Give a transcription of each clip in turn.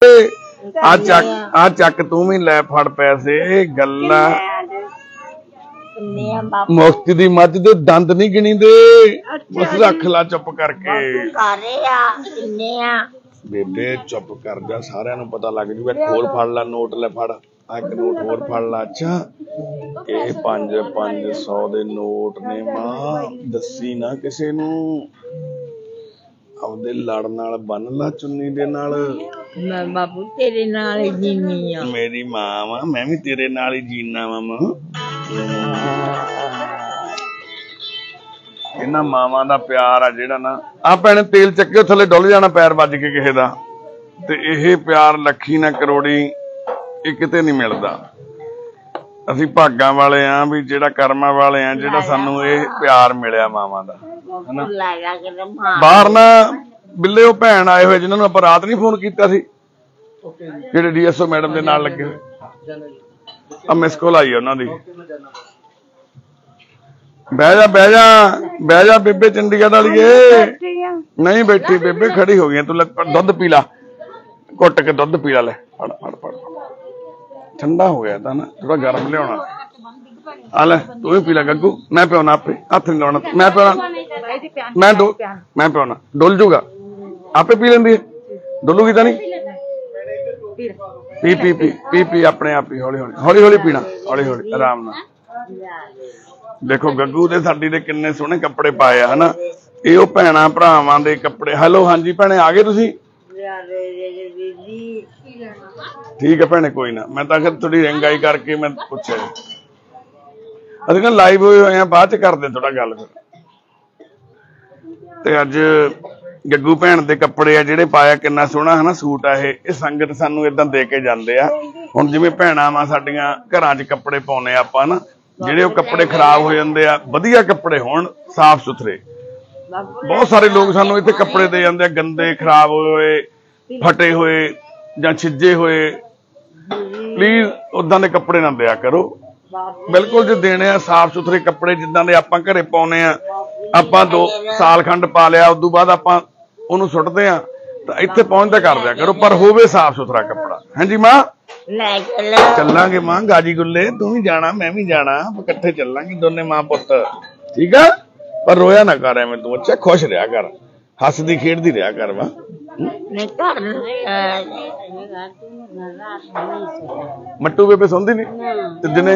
आ चक तू भी लै फड़ पैसे गल्ला मुफ्त दी मझ दे दंद नहीं गिनी दे बस रख ला चुप करके बेबे चुप कर जा सारिਆਂ ਨੂੰ पता लग जूगा खोल फड़ ला नोट ले फड़ एक नोट होर फड़ ला अच्छा ये 500 दे नोट ने मां दसी ना किसे नू ਆਪਦੇ ਲੜ ਨਾਲ ਬੰਨ ਲਾ ਚੁੰਨੀ ਦੇ ਨਾਲ ਮੈਂ ਬਾਪੂ ਤੇਰੇ ਨਾਲ ਹੀ ਜੀਨੀ ਆ ਮੇਰੀ ਮਾਂ ਵਾ ਮੈਂ ਵੀ ਤੇਰੇ ਨਾਲ ਹੀ ਜੀਣਾ ਵਾ ਮਾਂ ਇਹਨਾਂ ਮਾਵਾਂ ਦਾ ਪਿਆਰ ਆ ਜਿਹੜਾ ਨਾ ਆ ਭੈਣੇ ਤੇਲ ਚੱਕਿਓ ਥੱਲੇ ਡੁੱਲ ਜਾਣਾ ਪੈਰ ਵੱਜ ਕੇ ਕਿਸੇ ਦਾ ਤੇ ਇਹ ਪਿਆਰ ਲੱਖੀ ਨਾ ਕਰੋੜੀ ਇਹ ਕਿਤੇ ਨਹੀਂ ਮਿਲਦਾ ਅਸੀਂ ਭਾਗਾਂ ਵਾਲੇ ਆ ਵੀ ਜਿਹੜਾ ਕਰਮਾਂ ਵਾਲੇ ਆ ਜਿਹੜਾ ਸਾਨੂੰ ਇਹ ਪਿਆਰ ਮਿਲਿਆ ਮਾਵਾਂ ਦਾ ਬਾਹਰ ਨਾ ਬਿੱਲੇ ਉਹ ਭੈਣ ਆਏ ਹੋਏ ਜਿਨ੍ਹਾਂ ਨੂੰ ਆਪਾਂ ਰਾਤ ਨਹੀਂ ਫੋਨ ਕੀਤਾ ਸੀ ਜਿਹੜੇ ਡੀਐਸਓ ਮੈਡਮ ਦੇ ਨਾਲ ਲੱਗੇ ਹੋਏ ਆ ਮਿਸ ਕਾਲ ਆਈ ਉਹਨਾਂ ਦੀ ਬਹਿ ਜਾ ਬੇਬੇ ਚੰਡੀਗੜ੍ਹ ਵਾਲੀਏ ਨਹੀਂ ਬੈਠੀ ਬੇਬੇ ਖੜੀ ਹੋ ਗਈ ਤੂੰ ਦੁੱਧ ਪੀ ਲਾ ਘੁੱਟ ਕੇ ਦੁੱਧ ਪੀ ਲੈ ਫੜ ਫੜ ਫੜ ਠੰਡਾ ਹੋ ਗਿਆ ਤਾਂ ਨਾ ਥੋੜਾ ਗਰਮ ਲਿਆਉਣਾ ਆ ਲੈ ਤੂੰ ਵੀ ਪੀ ਲੈ ਗੱਗੂ ਮੈਂ ਪਿਆਉਣਾ ਆਪੇ ਹੱਥ ਨਹੀਂ ਲਾਉਣਾ ਮੈਂ ਪਿਆਉਣਾ ਮੈਂ ਪਿਆਉਣਾ ਡੁੱਲ ਜੂਗਾ ਆਪੇ ਪੀ ਲੈਂਦੀ ਹੈ ਡੁੱਲੂਗੀ ਤਾਂ ਨਹੀਂ ਪੀ ਪੀ ਪੀ ਪੀ ਪੀ ਆਪਣੇ ਆਪ ਹੀ ਹੌਲੀ ਹੌਲੀ ਹੌਲੀ ਹੌਲੀ ਪੀਣਾ ਹੌਲੀ ਹੌਲੀ ਆਰਾਮ ਨਾਲ ਦੇਖੋ ਗੱਗੂ ਦੇ ਸਾਡੀ ਦੇ ਕਿੰਨੇ ਸੋਹਣੇ ਕੱਪੜੇ ਪਾਏ ਆ ਹਨਾ ਇਹ ਉਹ ਭੈਣਾਂ ਭਰਾਵਾਂ ਦੇ ਕੱਪੜੇ ਹੈਲੋ ਹਾਂਜੀ ਭੈਣੇ ਆ ਗਏ ਤੁਸੀਂ ठीक है भैने कोई ना मैं तो आखिर थोड़ी रंगाई करके मैं पूछा ਅਸੀਂ ਨਾ ਲਾਈਵ ਹੋਏ ਹੋਏ ਆ ਬਾਅਦ ਚ ਕਰਦੇ ਥੋੜਾ ਗੱਲ ਫਿਰ ਤੇ ਅੱਜ ਗੱਗੂ ਭੈਣ ਦੇ ਕੱਪੜੇ ਆ ਜਿਹੜੇ ਪਾਇਆ ਕਿੰਨਾ ਸੋਹਣਾ ਹਨਾ ਸੂਟ ਆ ਇਹ ਸੰਗਤ ਸਾਨੂੰ ਇਦਾਂ ਦੇ ਕੇ ਜਾਂਦੇ ਆ ਹੁਣ ਜਿਵੇਂ ਭੈਣਾਂ ਵਾ ਸਾਡੀਆਂ ਘਰਾਂ 'ਚ ਕੱਪੜੇ ਪਾਉਨੇ ਆ ਆਪਾਂ ਨਾ ਜਿਹੜੇ ਉਹ ਕੱਪੜੇ ਖਰਾਬ ਹੋ ਜਾਂਦੇ ਆ ਵਧੀਆ ਕੱਪੜੇ ਹੋਣ ਸਾਫ਼ ਸੁਥਰੇ ਬਹੁਤ ਸਾਰੇ ਲੋਕ ਸਾਨੂੰ ਇੱਥੇ ਕੱਪੜੇ ਦੇ ਜਾਂਦੇ ਆ ਗੰਦੇ ਖਰਾਬ ਹੋਏ ਫਟੇ ਹੋਏ ਜਾਂ ਛਿੱਜੇ ਹੋਏ ਪਲੀਜ਼ ਉਦਾਂ ਦੇ ਕੱਪੜੇ ਨਾ ਦਿਆ ਕਰੋ ਬਿਲਕੁਲ ਜੇ ਦੇਣੇ ਆ ਸਾਫ਼ ਸੁਥਰੇ ਕੱਪੜੇ ਜਿੱਦਾਂ ਦੇ ਆਪਾਂ ਘਰੇ ਪਾਉਨੇ ਆ ਆਪਾਂ 2 ਸਾਲ ਖੰਡ ਪਾ ਲਿਆ ਉਦੋਂ ਬਾਅਦ ਆਪਾਂ ਉਹਨੂੰ ਸੁੱਟਦੇ ਆ ਤਾਂ ਇੱਥੇ ਪਹੁੰਚਦਾ ਕਰ ਦਿਆ ਕਰੋ ਪਰ ਹੋਵੇ ਸਾਫ਼ ਸੁਥਰਾ ਕੱਪੜਾ ਹਾਂਜੀ ਮਾਂ ਚੱਲਾਂਗੇ ਮਾਂ ਗਾਜੀ ਗੁੱਲੇ ਤੂੰ ਵੀ ਜਾਣਾ ਮੈਂ ਵੀ ਜਾਣਾ ਇਕੱਠੇ ਚੱਲਾਂਗੇ ਦੋਨੇ ਮਾਂ ਪੁੱਤ ਠੀਕ ਆ ਪਰ ਰੋਇਆ ਨਾ ਕਰ ਐਵੇਂ ਤੂੰ ਅੱਛਾ ਖੁਸ਼ ਰਿਹਾ ਕਰ ਹੱਸਦੀ ਖੇਡਦੀ ਰਿਹਾ ਕਰ ਵਾ मट्टू बेबे सोंदी नहीं ते दिने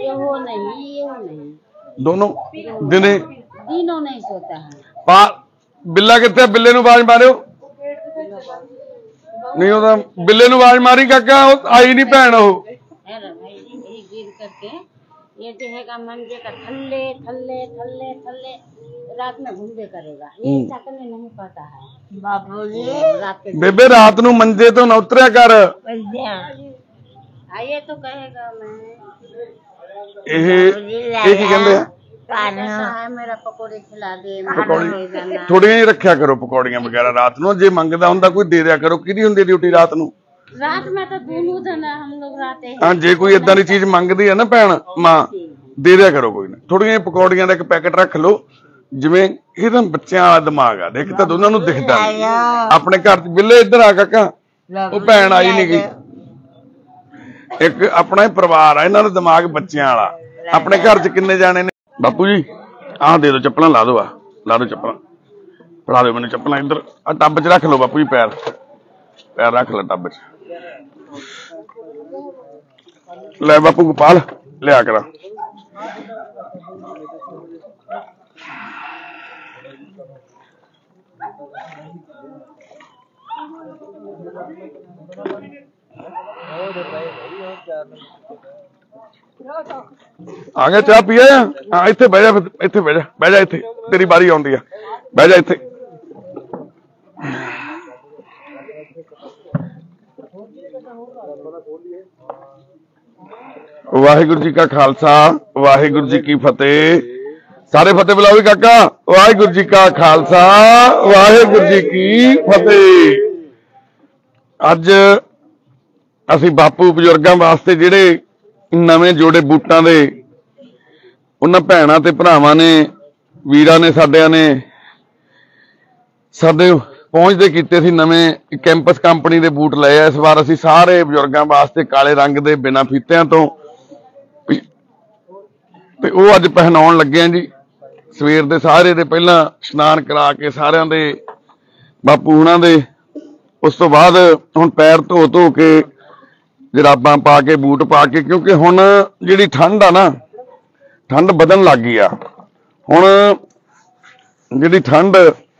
दोनों दिने नहीं सोता है बिल्ला किथे बिल्ले नु आवाज मारियो नहीं होता बिल्ले नु आवाज मारी काका आई नहीं भैन ये देखेगा मंजे का थल्ले थल्ले थल्ले थल्ले रात में घूमते करेगा ये चकने नहीं पता है बाबूजी बेबे रात नु मंजे तो न उतरिया कर आइए तो कहेगा मैं की कहंदे मेरा पकौड़े खिला दे थोड़ियां ही रखा करो पकौड़ियां वगैरह रात नु जे मंगदा हुंदा कोई दे दिया करो किहदी हुंदी ड्यूटी रात नु रात में तो दोनों जन हम लोग रहते हैं हाँ जे कोई इदा की चीज मंगदी है ना भैन मां दे दिया करो कोई ना थोड़ियां पकौड़ियां का एक पैकेट रख लो जिवें इहदा बच्चियां वाला दिमाग आ देख तां दोनां नूं दिखदा अपने घर बिल्ले इधर आ काका वो भैन आई नहीं गई एक अपना ही परिवार है इन्हां दा दिमाग बच्चियां वाला अपने घर च किन्ने जाने ने बापू जी आ दे दो चप्पलां ला दो चप्पलां फड़ा दो मैनूं चप्पलां इधर आ टब च रख लो बापू जी पैर रख लो टब च ले बापू गोपाल लिया करा आ गया चाह पिया हाँ इत्थे बह जा इत्थे तेरी बारी आउंदी है बह जा इत्थे वाहिगुरु जी का खालसा वाहिगुरु जी की फतेह सारे फतेह बुलाओ काका वाहिगुरु जी का खालसा वाहिगुरु जी की फतेह अज असी बापू बजुर्गों वास्ते जिहड़े नवे जोड़े बूटां दे उन्हां भैणां ते भरावां ने वीरां ने साडियां ने साडे ਪਹੁੰਚਦੇ ਕੀਤੇ ਸੀ ਨਵੇਂ ਕੈਂਪਸ ਕੰਪਨੀ ਦੇ ਬੂਟ ਲਏ ਆ। ਇਸ ਵਾਰ ਅਸੀਂ ਸਾਰੇ ਬਜ਼ੁਰਗਾਂ ਵਾਸਤੇ ਕਾਲੇ ਰੰਗ ਦੇ ਬਿਨਾਂ ਫੀਤਿਆਂ ਤੋਂ ਤੇ ਉਹ ਅੱਜ ਪਹਿਨਾਉਣ ਲੱਗੇ ਆ ਜੀ। ਸਵੇਰ ਦੇ ਸਾਰੇ ਦੇ ਪਹਿਲਾਂ ਇਸ਼ਨਾਨ ਕਰਾ ਕੇ ਸਾਰਿਆਂ ਦੇ ਬਾਪੂ ਹੁਣਾਂ ਦੇ, ਉਸ ਤੋਂ ਬਾਅਦ ਹੁਣ ਪੈਰ ਧੋ ਧੋ ਕੇ ਜਰਾਬਾਂ ਪਾ ਕੇ ਬੂਟ ਪਾ ਕੇ, ਕਿਉਂਕਿ ਹੁਣ ਜਿਹੜੀ ਠੰਡ ਆ ਨਾ, ਠੰਡ ਵਧਣ ਲੱਗ ਗਈ ਆ। ਹੁਣ ਜਿਹੜੀ ਠੰਡ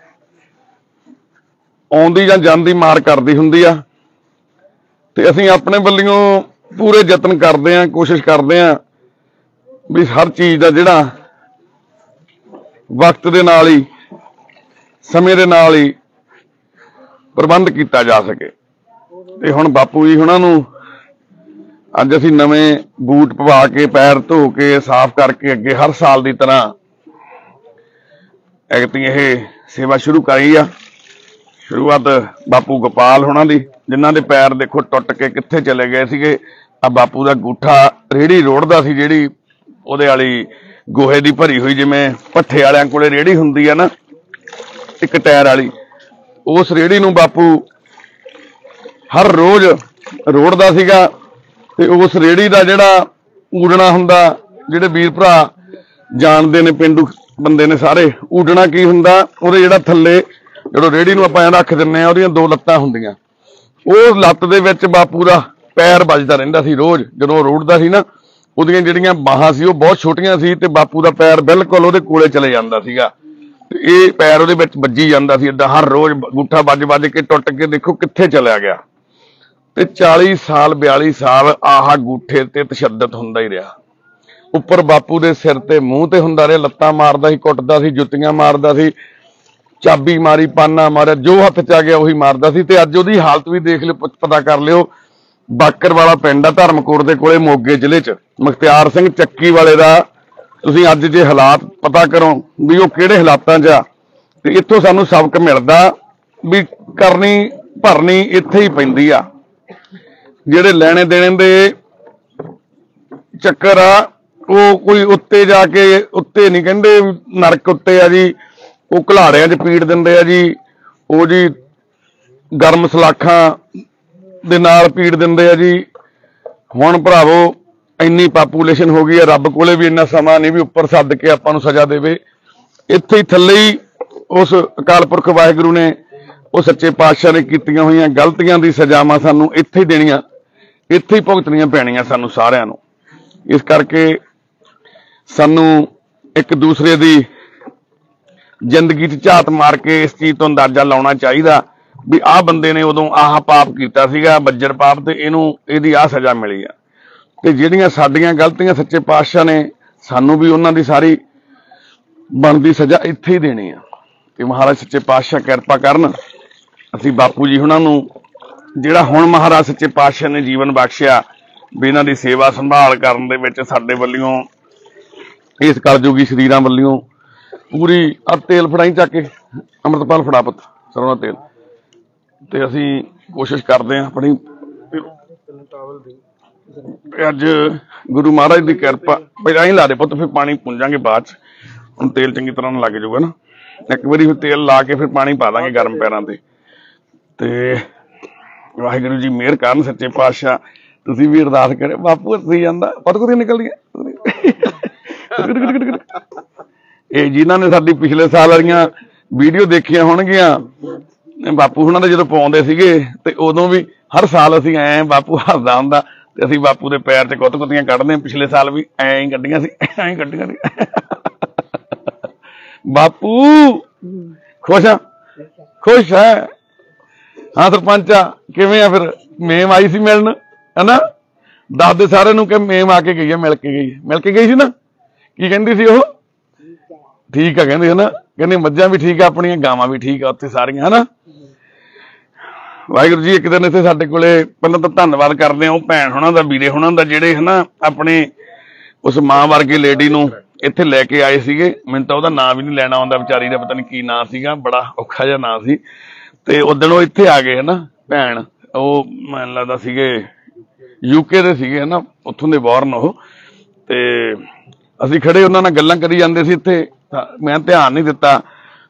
ਆਉਂਦੀ ਜਾਂ ਜਾਂਦੀ ਮਾਰ ਕਰਦੀ ਹੁੰਦੀ ਆ, ਤੇ ਅਸੀਂ ਆਪਣੇ ਵੱਲੋਂ ਪੂਰੇ ਯਤਨ ਕਰਦੇ ਆਂ, ਕੋਸ਼ਿਸ਼ ਕਰਦੇ ਆਂ ਵੀ ਹਰ ਚੀਜ਼ ਦਾ ਜਿਹੜਾ ਵਕਤ ਦੇ ਨਾਲ ਹੀ, ਸਮੇਂ ਦੇ ਨਾਲ ਹੀ ਪ੍ਰਬੰਧ ਕੀਤਾ ਜਾ ਸਕੇ। ਤੇ ਹੁਣ ਬਾਪੂ ਜੀ ਹੁਣਾਂ ਨੂੰ ਅੱਜ ਅਸੀਂ ਨਵੇਂ ਬੂਟ ਪਵਾ ਕੇ, ਪੈਰ ਧੋ ਕੇ, ਸਾਫ਼ ਕਰਕੇ, ਅੱਗੇ ਹਰ ਸਾਲ ਦੀ ਤਰ੍ਹਾਂ ਐਗਤੀ ਇਹ ਸੇਵਾ ਸ਼ੁਰੂ ਕਰੀ ਆ। ਸ਼ੁਰੂਆਤ ਬਾਪੂ ਗੋਪਾਲ ਹੁਣਾਂ ਦੀ, ਜਿਨ੍ਹਾਂ ਦੇ ਪੈਰ ਦੇਖੋ ਟੁੱਟ ਕੇ ਕਿੱਥੇ ਚਲੇ ਗਏ ਸੀਗੇ। ਆ ਬਾਪੂ ਦਾ ਗੂਠਾ ਰੇਹੜੀ ਰੋੜਦਾ ਸੀ, ਜਿਹੜੀ ਉਹਦੇ ਵਾਲੀ ਗੋਹੇ ਦੀ ਭਰੀ ਹੋਈ, ਜਿਵੇਂ ਭੱਠੇ ਵਾਲਿਆਂ ਕੋਲੇ ਰੇਹੜੀ ਹੁੰਦੀ ਆ ਨਾ, ਇੱਕ ਟਾਇਰ ਵਾਲੀ, ਉਸ ਰੇਹੜੀ ਨੂੰ ਬਾਪੂ ਹਰ ਰੋਜ਼ ਰੋੜਦਾ ਸੀਗਾ। ਤੇ ਉਸ ਰੇਹੜੀ ਦਾ ਜਿਹੜਾ ਊੜਣਾ ਹੁੰਦਾ, ਜਿਹੜੇ ਵੀਰ ਭਰਾ ਜਾਣਦੇ ਨੇ, ਪਿੰਡੂ ਬੰਦੇ ਨੇ ਸਾਰੇ, ਊੜਣਾ ਕੀ ਹੁੰਦਾ, ਉਹਦੇ ਜਿਹੜਾ ਥੱਲੇ ਜਦੋਂ ਰੇਹੜੀ ਨੂੰ ਆਪਾਂ ਰੱਖ ਦਿੰਦੇ ਆ, ਉਹਦੀਆਂ ਦੋ ਲੱਤਾਂ ਹੁੰਦੀਆਂ, ਉਹ ਲੱਤ ਦੇ ਵਿੱਚ ਬਾਪੂ ਦਾ ਪੈਰ ਵੱਜਦਾ ਰਹਿੰਦਾ ਸੀ ਰੋਜ਼। ਜਦੋਂ ਰੋੜਦਾ ਸੀ ਨਾ, ਉਹਦੀਆਂ ਜਿਹੜੀਆਂ ਬਾਹਾਂ ਸੀ ਉਹ ਬਹੁਤ ਛੋਟੀਆਂ ਸੀ, ਤੇ ਬਾਪੂ ਦਾ ਪੈਰ ਬਿਲਕੁਲ ਉਹਦੇ ਕੋਲੇ ਚਲੇ ਜਾਂਦਾ ਸੀਗਾ, ਤੇ ਇਹ ਪੈਰ ਉਹਦੇ ਵਿੱਚ ਵੱਜੀ ਜਾਂਦਾ ਸੀ ਏਦਾਂ ਹਰ ਰੋਜ਼। ਗੂਠਾ ਵੱਜ ਕੇ ਟੁੱਟ ਕੇ ਦੇਖੋ ਕਿੱਥੇ ਚਲਿਆ ਗਿਆ। ਤੇ 40 ਸਾਲ 42 ਸਾਲ ਆਹ ਗੂਠੇ ਤੇ ਤਸ਼ੱਦਦ ਹੁੰਦਾ ਹੀ ਰਿਹਾ। ਉੱਪਰ ਬਾਪੂ ਦੇ ਸਿਰ ਤੇ ਮੂੰਹ ਤੇ ਹੁੰਦਾ ਰਿਹਾ, ਲੱਤਾਂ ਮਾਰਦਾ ਸੀ, ਕੁੱਟਦਾ ਸੀ, ਜੁੱਤੀਆਂ ਮਾਰਦਾ ਸੀ, ਚਾਬੀ ਮਾਰੀ, ਪਾਨਾ ਮਾਰਿਆ, ਜੋ ਹੱਥ ਚ ਆ ਗਿਆ ਉਹੀ ਮਾਰਦਾ ਸੀ। ਤੇ ਅੱਜ ਉਹਦੀ ਹਾਲਤ ਵੀ ਦੇਖ ਲਿਓ, ਪਤਾ ਕਰ ਲਿਓ। ਬਾਕਰ ਵਾਲਾ ਪਿੰਡ ਆ ਧਰਮਕੋਟ ਦੇ ਕੋਲੇ, ਮੋਗੇ ਜ਼ਿਲ੍ਹੇ ਚ, ਮੁਖਤਿਆਰ ਸਿੰਘ ਚੱਕੀ ਵਾਲੇ ਦਾ ਤੁਸੀਂ ਅੱਜ ਜੇ ਹਾਲਾਤ ਪਤਾ ਕਰੋ ਵੀ ਉਹ ਕਿਹੜੇ ਹਾਲਾਤਾਂ 'ਚ ਆ, ਤੇ ਇੱਥੋਂ ਸਾਨੂੰ ਸਬਕ ਮਿਲਦਾ ਵੀ ਕਰਨੀ ਭਰਨੀ ਇੱਥੇ ਹੀ ਪੈਂਦੀ ਆ। ਜਿਹੜੇ ਲੈਣੇ ਦੇਣੇ ਦੇ ਚੱਕਰ ਆ, ਉਹ ਕੋਈ ਉੱਤੇ ਜਾ ਕੇ, ਉੱਤੇ ਨਹੀਂ ਕਹਿੰਦੇ ਨਰਕ ਉੱਤੇ ਆ ਜੀ, ਉਹ ਘਲਾੜਿਆਂ 'ਚ ਪੀੜ ਦਿੰਦੇ ਆ ਜੀ, ਉਹ ਜੀ ਗਰਮ ਸਲਾਖਾਂ ਦੇ ਨਾਲ ਪੀੜ ਦਿੰਦੇ ਆ ਜੀ। ਹੁਣ ਭਰਾਵੋ ਇੰਨੀ ਪਾਪੂਲੇਸ਼ਨ ਹੋ ਗਈ ਆ, ਰੱਬ ਕੋਲੇ ਵੀ ਇੰਨਾ ਸਮਾਂ ਨਹੀਂ ਵੀ ਉੱਪਰ ਸੱਦ ਕੇ ਆਪਾਂ ਨੂੰ ਸਜ਼ਾ ਦੇਵੇ। ਇੱਥੇ ਹੀ ਥੱਲੇ ਹੀ ਉਸ ਅਕਾਲ ਪੁਰਖ ਵਾਹਿਗੁਰੂ ਨੇ, ਉਹ ਸੱਚੇ ਪਾਤਸ਼ਾਹ ਨੇ ਕੀਤੀਆਂ ਹੋਈਆਂ ਗਲਤੀਆਂ ਦੀ ਸਜ਼ਾਵਾਂ ਸਾਨੂੰ ਇੱਥੇ ਹੀ ਦੇਣੀਆਂ, ਇੱਥੇ ਹੀ ਭੁਗਤਣੀਆਂ ਪੈਣੀਆਂ ਸਾਨੂੰ ਸਾਰਿਆਂ ਨੂੰ। ਇਸ ਕਰਕੇ ਸਾਨੂੰ ਇੱਕ ਦੂਸਰੇ ਦੀ ਜ਼ਿੰਦਗੀ 'ਚ ਝਾਤ ਮਾਰ ਕੇ ਇਸ ਚੀਜ਼ ਤੋਂ ਅੰਦਾਜ਼ਾ ਲਾਉਣਾ ਚਾਹੀਦਾ ਵੀ ਆਹ ਬੰਦੇ ਨੇ ਉਦੋਂ ਆਹ ਪਾਪ ਕੀਤਾ ਸੀਗਾ, ਬੱਜਰ ਪਾਪ, ਤੇ ਇਹਦੀ ਆਹ ਸਜ਼ਾ ਮਿਲੀ ਆ। ਤੇ ਜਿਹੜੀਆਂ ਸਾਡੀਆਂ ਗਲਤੀਆਂ ਸੱਚੇ ਪਾਤਸ਼ਾਹ ਨੇ ਸਾਨੂੰ ਵੀ ਉਹਨਾਂ ਦੀ ਸਾਰੀ ਬਣਦੀ ਸਜ਼ਾ ਇੱਥੇ ਹੀ ਦੇਣੀ ਆ। ਤੇ ਮਹਾਰਾਜ ਸੱਚੇ ਪਾਤਸ਼ਾਹ ਕਿਰਪਾ ਕਰਨ। ਅਸੀਂ ਬਾਪੂ ਜੀ ਹੁਣਾਂ ਨੂੰ ਜਿਹੜਾ ਹੁਣ ਮਹਾਰਾਜ ਸੱਚੇ ਪਾਤਸ਼ਾਹ ਨੇ ਜੀਵਨ ਬਖਸ਼ਿਆ, ਵੀ ਇਹਨਾਂ ਦੀ ਸੇਵਾ ਸੰਭਾਲ ਕਰਨ ਦੇ ਵਿੱਚ ਸਾਡੇ ਵੱਲੋਂ, ਇਸ ਕਲਯੁਗੀ ਸਰੀਰਾਂ ਵੱਲੋਂ ਪੂਰੀ। ਆ ਤੇਲ ਫੜਾਈ ਚੱਕ ਕੇ, ਅੰਮ੍ਰਿਤਪਾਲ ਫੜਾ ਪੁੱਤ ਸਰੋਂ ਦਾ ਤੇਲ। ਤੇ ਅਸੀਂ ਕੋਸ਼ਿਸ਼ ਕਰਦੇ ਹਾਂ ਆਪਣੀ, ਅੱਜ ਗੁਰੂ ਮਹਾਰਾਜ ਦੀ ਕਿਰਪਾ। ਪਹਿਲਾਂ ਹੀ ਲਾ ਦੇ ਪੁੱਤ, ਫਿਰ ਪਾਣੀ ਪੁੰਜਾਂਗੇ ਬਾਅਦ ਚ। ਹੁਣ ਤੇਲ ਚੰਗੀ ਤਰ੍ਹਾਂ ਨਾਲ ਲੱਗ ਜਾਊਗਾ ਨਾ, ਇੱਕ ਵਾਰੀ ਫਿਰ ਤੇਲ ਲਾ ਕੇ ਫਿਰ ਪਾਣੀ ਪਾ ਦਾਂਗੇ ਗਰਮ ਪੈਰਾਂ ਤੇ ਵਾਹਿਗੁਰੂ ਜੀ ਮਿਹਰ ਕਰਨ ਸੱਚੇ ਪਾਤਸ਼ਾਹ। ਤੁਸੀਂ ਵੀ ਅਰਦਾਸ ਕਰੇ। ਬਾਪੂ ਹੱਸੀ ਜਾਂਦਾ, ਪਤ ਕੁ ਨਿਕਲਦੀਆਂ ਇਹ ਜਿਨ੍ਹਾਂ ਨੇ ਸਾਡੀ ਪਿਛਲੇ ਸਾਲ ਵਾਲੀਆਂ ਵੀਡੀਓ ਦੇਖੀਆਂ ਹੋਣਗੀਆਂ, ਬਾਪੂ ਹੁਣਾਂ ਦੇ ਜਦੋਂ ਪਾਉਂਦੇ ਸੀਗੇ, ਤੇ ਉਦੋਂ ਵੀ ਹਰ ਸਾਲ ਅਸੀਂ ਐਂ ਬਾਪੂ ਹੱਸਦਾ ਹੁੰਦਾ, ਤੇ ਅਸੀਂ ਬਾਪੂ ਦੇ ਪੈਰ 'ਚ ਕੁੱਤੀਆਂ ਕੱਢਦੇ। ਪਿਛਲੇ ਸਾਲ ਵੀ ਐਂ ਹੀ ਕੱਢੀਆਂ ਸੀ, ਐਂ ਹੀ ਕੱਢੀਆਂ ਸੀ। ਬਾਪੂ ਖੁਸ਼ ਆ? ਖੁਸ਼ ਹੈ? ਹਾਂ ਸਰਪੰਚ ਆ, ਕਿਵੇਂ ਆ? ਫਿਰ ਮੇਮ ਆਈ ਸੀ ਮਿਲਣ, ਹਨਾ? ਦੱਸਦੇ ਸਾਰਿਆਂ ਨੂੰ ਕਿ ਮੇਮ ਆ ਕੇ ਗਈ ਆ, ਮਿਲ ਕੇ ਗਈ ਸੀ ਨਾ। ਕੀ ਕਹਿੰਦੀ ਸੀ ਉਹ? ਠੀਕ ਆ ਕਹਿੰਦੇ, ਹਨਾ? ਕਹਿੰਦੇ ਮੱਝਾਂ ਵੀ ਠੀਕ ਆ ਆਪਣੀਆਂ, ਗਾਵਾਂ ਵੀ ਠੀਕ ਆ ਉੱਥੇ ਸਾਰੀਆਂ, ਹਨਾ? ਵਾਹਿਗੁਰੂ ਜੀ ਇੱਕ ਦਿਨ ਇੱਥੇ ਸਾਡੇ ਕੋਲੇ, ਪਹਿਲਾਂ ਤਾਂ ਧੰਨਵਾਦ ਕਰਦੇ ਆ ਉਹ ਭੈਣ ਹੁਣਾਂ ਦਾ, ਵੀਰੇ ਹੁਣਾਂ ਦਾ, ਜਿਹੜੇ ਹਨਾ ਆਪਣੇ ਉਸ ਮਾਂ ਵਰਗੇ ਲੇਡੀ ਨੂੰ ਇੱਥੇ ਲੈ ਕੇ ਆਏ ਸੀਗੇ। ਮੈਨੂੰ ਤਾਂ ਉਹਦਾ ਨਾਂ ਵੀ ਨਹੀਂ ਲੈਣਾ ਆਉਂਦਾ, ਵਿਚਾਰੀ ਦਾ ਪਤਾ ਨਹੀਂ ਕੀ ਨਾਂ ਸੀਗਾ, ਬੜਾ ਔਖਾ ਜਿਹਾ ਨਾਂ ਸੀ। ਤੇ ਉਦਣ ਉਹ ਇੱਥੇ ਆ ਗਏ ਹਨਾ ਭੈਣ, ਉਹ ਮੈਨੂੰ ਲੱਗਦਾ ਸੀਗੇ UK ਦੇ ਸੀਗੇ ਹਨਾ, ਉੱਥੋਂ ਦੇ ਬੌਰਨ ਉਹ। ਤੇ ਅਸੀਂ ਖੜੇ ਉਹਨਾਂ ਨਾਲ ਗੱਲਾਂ ਕਰੀ ਜਾਂਦੇ ਸੀ ਇੱਥੇ, ਮੈਂ ਧਿਆਨ ਨਹੀਂ ਦਿੱਤਾ।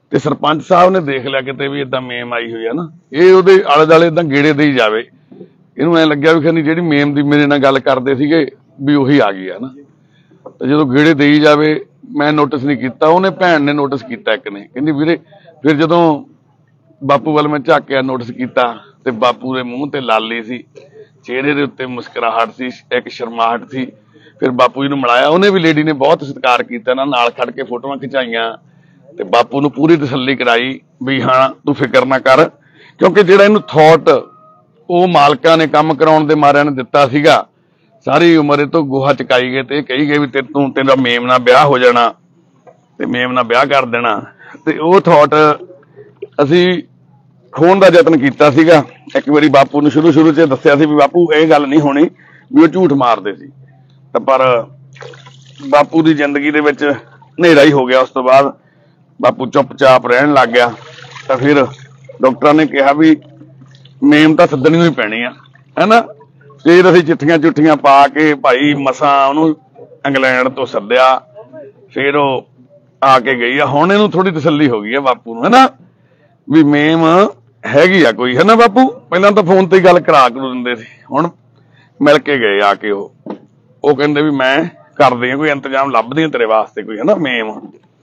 ਤੇ ਸਰਪੰਚ ਸਾਹਿਬ ਨੇ ਦੇਖ ਲਿਆ ਕਿਤੇ ਵੀ ਇਦਾਂ ਮੇਮ ਆਈ ਹੋਈ ਆ ਨਾ, ਇਹ ਉਹਦੇ ਆਲੇ ਦੁਆਲੇ ਇਦਾਂ ਗੇੜੇ ਦੇਈ ਜਾਵੇ। ਇਹਨੂੰ ਐ ਲੱਗਿਆ ਵੀ ਖਨੀ ਜਿਹੜੀ ਮੇਮ ਦੀ ਮੇਰੇ ਨਾਲ ਗੱਲ ਕਰਦੇ ਸੀਗੇ ਵੀ ਉਹੀ ਆ ਗਈ ਆ ਨਾ। ਤੇ ਜਦੋਂ ਗੇੜੇ ਦੇਈ ਜਾਵੇ, ਮੈਂ ਨੋਟਿਸ ਨਹੀਂ ਕੀਤਾ, ਉਹਨੇ ਭੈਣ ਨੇ ਨੋਟਿਸ ਕੀਤਾ ਇੱਕ ਨੇ, ਕਹਿੰਦੀ ਵੀਰੇ। ਫਿਰ ਜਦੋਂ ਬਾਪੂ ਵੱਲ ਮੈਂ ਝਾਕਿਆ, ਨੋਟਿਸ ਕੀਤਾ, ਤੇ ਬਾਪੂ ਦੇ ਮੂੰਹ ਤੇ ਲਾਲੀ ਸੀ, ਚਿਹਰੇ ਦੇ ਉੱਤੇ ਮੁਸਕਰਾਹਟ ਸੀ, ਇੱਕ ਸ਼ਰਮਾਹਟ ਸੀ। ਫਿਰ ਬਾਪੂ ਜੀ ਨੂੰ ਮਿਲਾਇਆ, ਉਹਨੇ ਵੀ ਲੇਡੀ ਨੇ ਬਹੁਤ ਸਤਿਕਾਰ ਕੀਤਾ ਨਾ, ਨਾਲ ਖੜ ਕੇ ਫੋਟੋਆਂ ਖਿਚਾਈਆਂ ਤੇ ਬਾਪੂ ਨੂੰ ਪੂਰੀ ਤਸੱਲੀ ਕਰਾਈ ਵੀ ਹਾਂ ਤੂੰ ਫਿਕਰ ਨਾ ਕਰ, ਕਿਉਂਕਿ ਜਿਹੜਾ ਇਹਨੂੰ ਥੌਟ ਉਹ ਮਾਲਕਾਂ ਨੇ ਕੰਮ ਕਰਾਉਣ ਦੇ ਮਾਰਿਆਂ ਨੇ ਦਿੱਤਾ ਸੀਗਾ, ਸਾਰੀ ਉਮਰ ਇਹ ਤੋਂ ਗੋਹਾ ਚਕਾਈ ਗਏ ਤੇ ਕਹੀ ਗਏ ਵੀ ਤੇਰਾ ਮੇਮ ਨਾਲ ਵਿਆਹ ਹੋ ਜਾਣਾ ਤੇ ਮੇਮ ਨਾਲ ਵਿਆਹ ਕਰ ਦੇਣਾ। ਤੇ ਉਹ ਥੌਟ ਅਸੀਂ ਖੋਣ ਦਾ ਯਤਨ ਕੀਤਾ ਸੀਗਾ। ਇੱਕ ਵਾਰੀ ਬਾਪੂ ਨੂੰ ਸ਼ੁਰੂ 'ਚ ਦੱਸਿਆ ਸੀ ਵੀ ਬਾਪੂ ਇਹ ਗੱਲ ਨਹੀਂ ਹੋਣੀ, ਵੀ ਉਹ ਝੂਠ ਮਾਰਦੇ ਸੀ। ਤਾਂ ਪਰ ਬਾਪੂ ਦੀ ਜ਼ਿੰਦਗੀ ਦੇ ਵਿੱਚ ਹਨੇਰਾ ਹੀ ਹੋ ਗਿਆ। ਉਸ ਤੋਂ ਬਾਅਦ ਬਾਪੂ ਚੁੱਪਚਾਪ ਰਹਿਣ ਲੱਗ ਗਿਆ। ਤਾਂ ਫਿਰ ਡਾਕਟਰਾਂ ਨੇ ਕਿਹਾ ਵੀ ਮੇਮ ਤਾਂ ਸੱਦਣੀ ਹੀ ਪੈਣੀ ਆ, ਹੈਨਾ। ਫਿਰ ਅਸੀਂ ਚਿੱਠੀਆਂ ਪਾ ਕੇ ਭਾਈ ਮਸਾਂ ਉਹਨੂੰ ਇੰਗਲੈਂਡ ਤੋਂ ਸੱਦਿਆ। ਫਿਰ ਉਹ ਆ ਕੇ ਗਈ ਆ। ਹੁਣ ਇਹਨੂੰ ਥੋੜੀ ਤਸੱਲੀ ਹੋ ਗਈ ਆ ਬਾਪੂ ਨੂੰ, ਹੈਨਾ, ਵੀ ਮੇਮ ਹੈਗੀ ਆ ਕੋਈ, ਹੈਨਾ ਬਾਪੂ। ਪਹਿਲਾਂ ਤਾਂ ਫੋਨ ਤੇ ਹੀ ਗੱਲ ਕਰਾ ਦਿੰਦੇ ਸੀ, ਹੁਣ ਮਿਲ ਕੇ ਗਏ ਆ ਕੇ। ਉਹ ਕਹਿੰਦੇ ਵੀ ਮੈਂ ਕਰਦੇ ਆ, ਕੋਈ ਇੰਤਜ਼ਾਮ ਲੱਭਦੀ ਆ ਤੇਰੇ ਵਾਸਤੇ ਕੋਈ, ਹੈਨਾ, ਮੇਮ।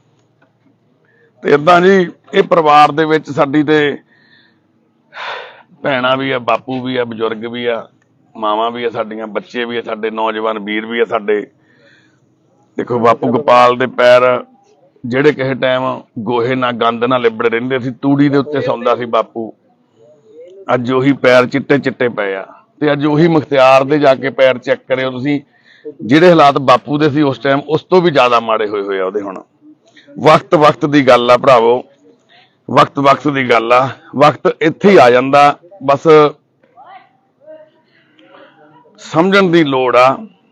ਤੇ ਏਦਾਂ ਜੀ ਇਹ ਪਰਿਵਾਰ ਦੇ ਵਿੱਚ ਸਾਡੀ ਤੇ ਭੈਣਾਂ ਵੀ ਆ, ਬਾਪੂ ਵੀ ਆ, ਬਜ਼ੁਰਗ ਵੀ ਆ, ਮਾਵਾਂ ਵੀ ਆ ਸਾਡੀਆਂ, ਬੱਚੇ ਵੀ ਆ ਸਾਡੇ, ਨੌਜਵਾਨ ਵੀਰ ਵੀ ਆ ਸਾਡੇ। ਦੇਖੋ ਬਾਪੂ ਗੋਪਾਲ ਦੇ ਪੈਰ ਜਿਹੜੇ ਕਿਸੇ ਟਾਈਮ ਗੋਹੇ ਨਾਲ ਗੰਦ ਨਾਲ ਲਿਬੜੇ ਰਹਿੰਦੇ ਸੀ, ਤੂੜੀ ਦੇ ਉੱਤੇ ਸੌਂਦਾ ਸੀ ਬਾਪੂ, ਅੱਜ ਉਹੀ ਪੈਰ ਚਿੱਟੇ ਪਏ ਆ। ਤੇ ਅੱਜ ਉਹੀ ਮੁਖਤਿਆਰ ਦੇ ਜਾ ਕੇ ਪੈਰ ਚੈੱਕ ਕਰਿਓ ਤੁਸੀਂ, ਜਿਹੜੇ ਹਾਲਾਤ ਬਾਪੂ ਦੇ ਸੀ ਉਸ ਟਾਈਮ, ਉਸ ਤੋਂ ਵੀ ਜ਼ਿਆਦਾ ਮਾੜੇ ਹੋਏ ਆ ਉਹਦੇ ਹੁਣ। ਵਕਤ ਦੀ ਗੱਲ ਆ ਭਰਾਵੋ, ਵਕਤ ਦੀ ਗੱਲ ਆ। ਵਕਤ ਇੱਥੇ ਹੀ ਆ ਜਾਂਦਾ, ਬਸ ਸਮਝਣ ਦੀ ਲੋੜ ਆ।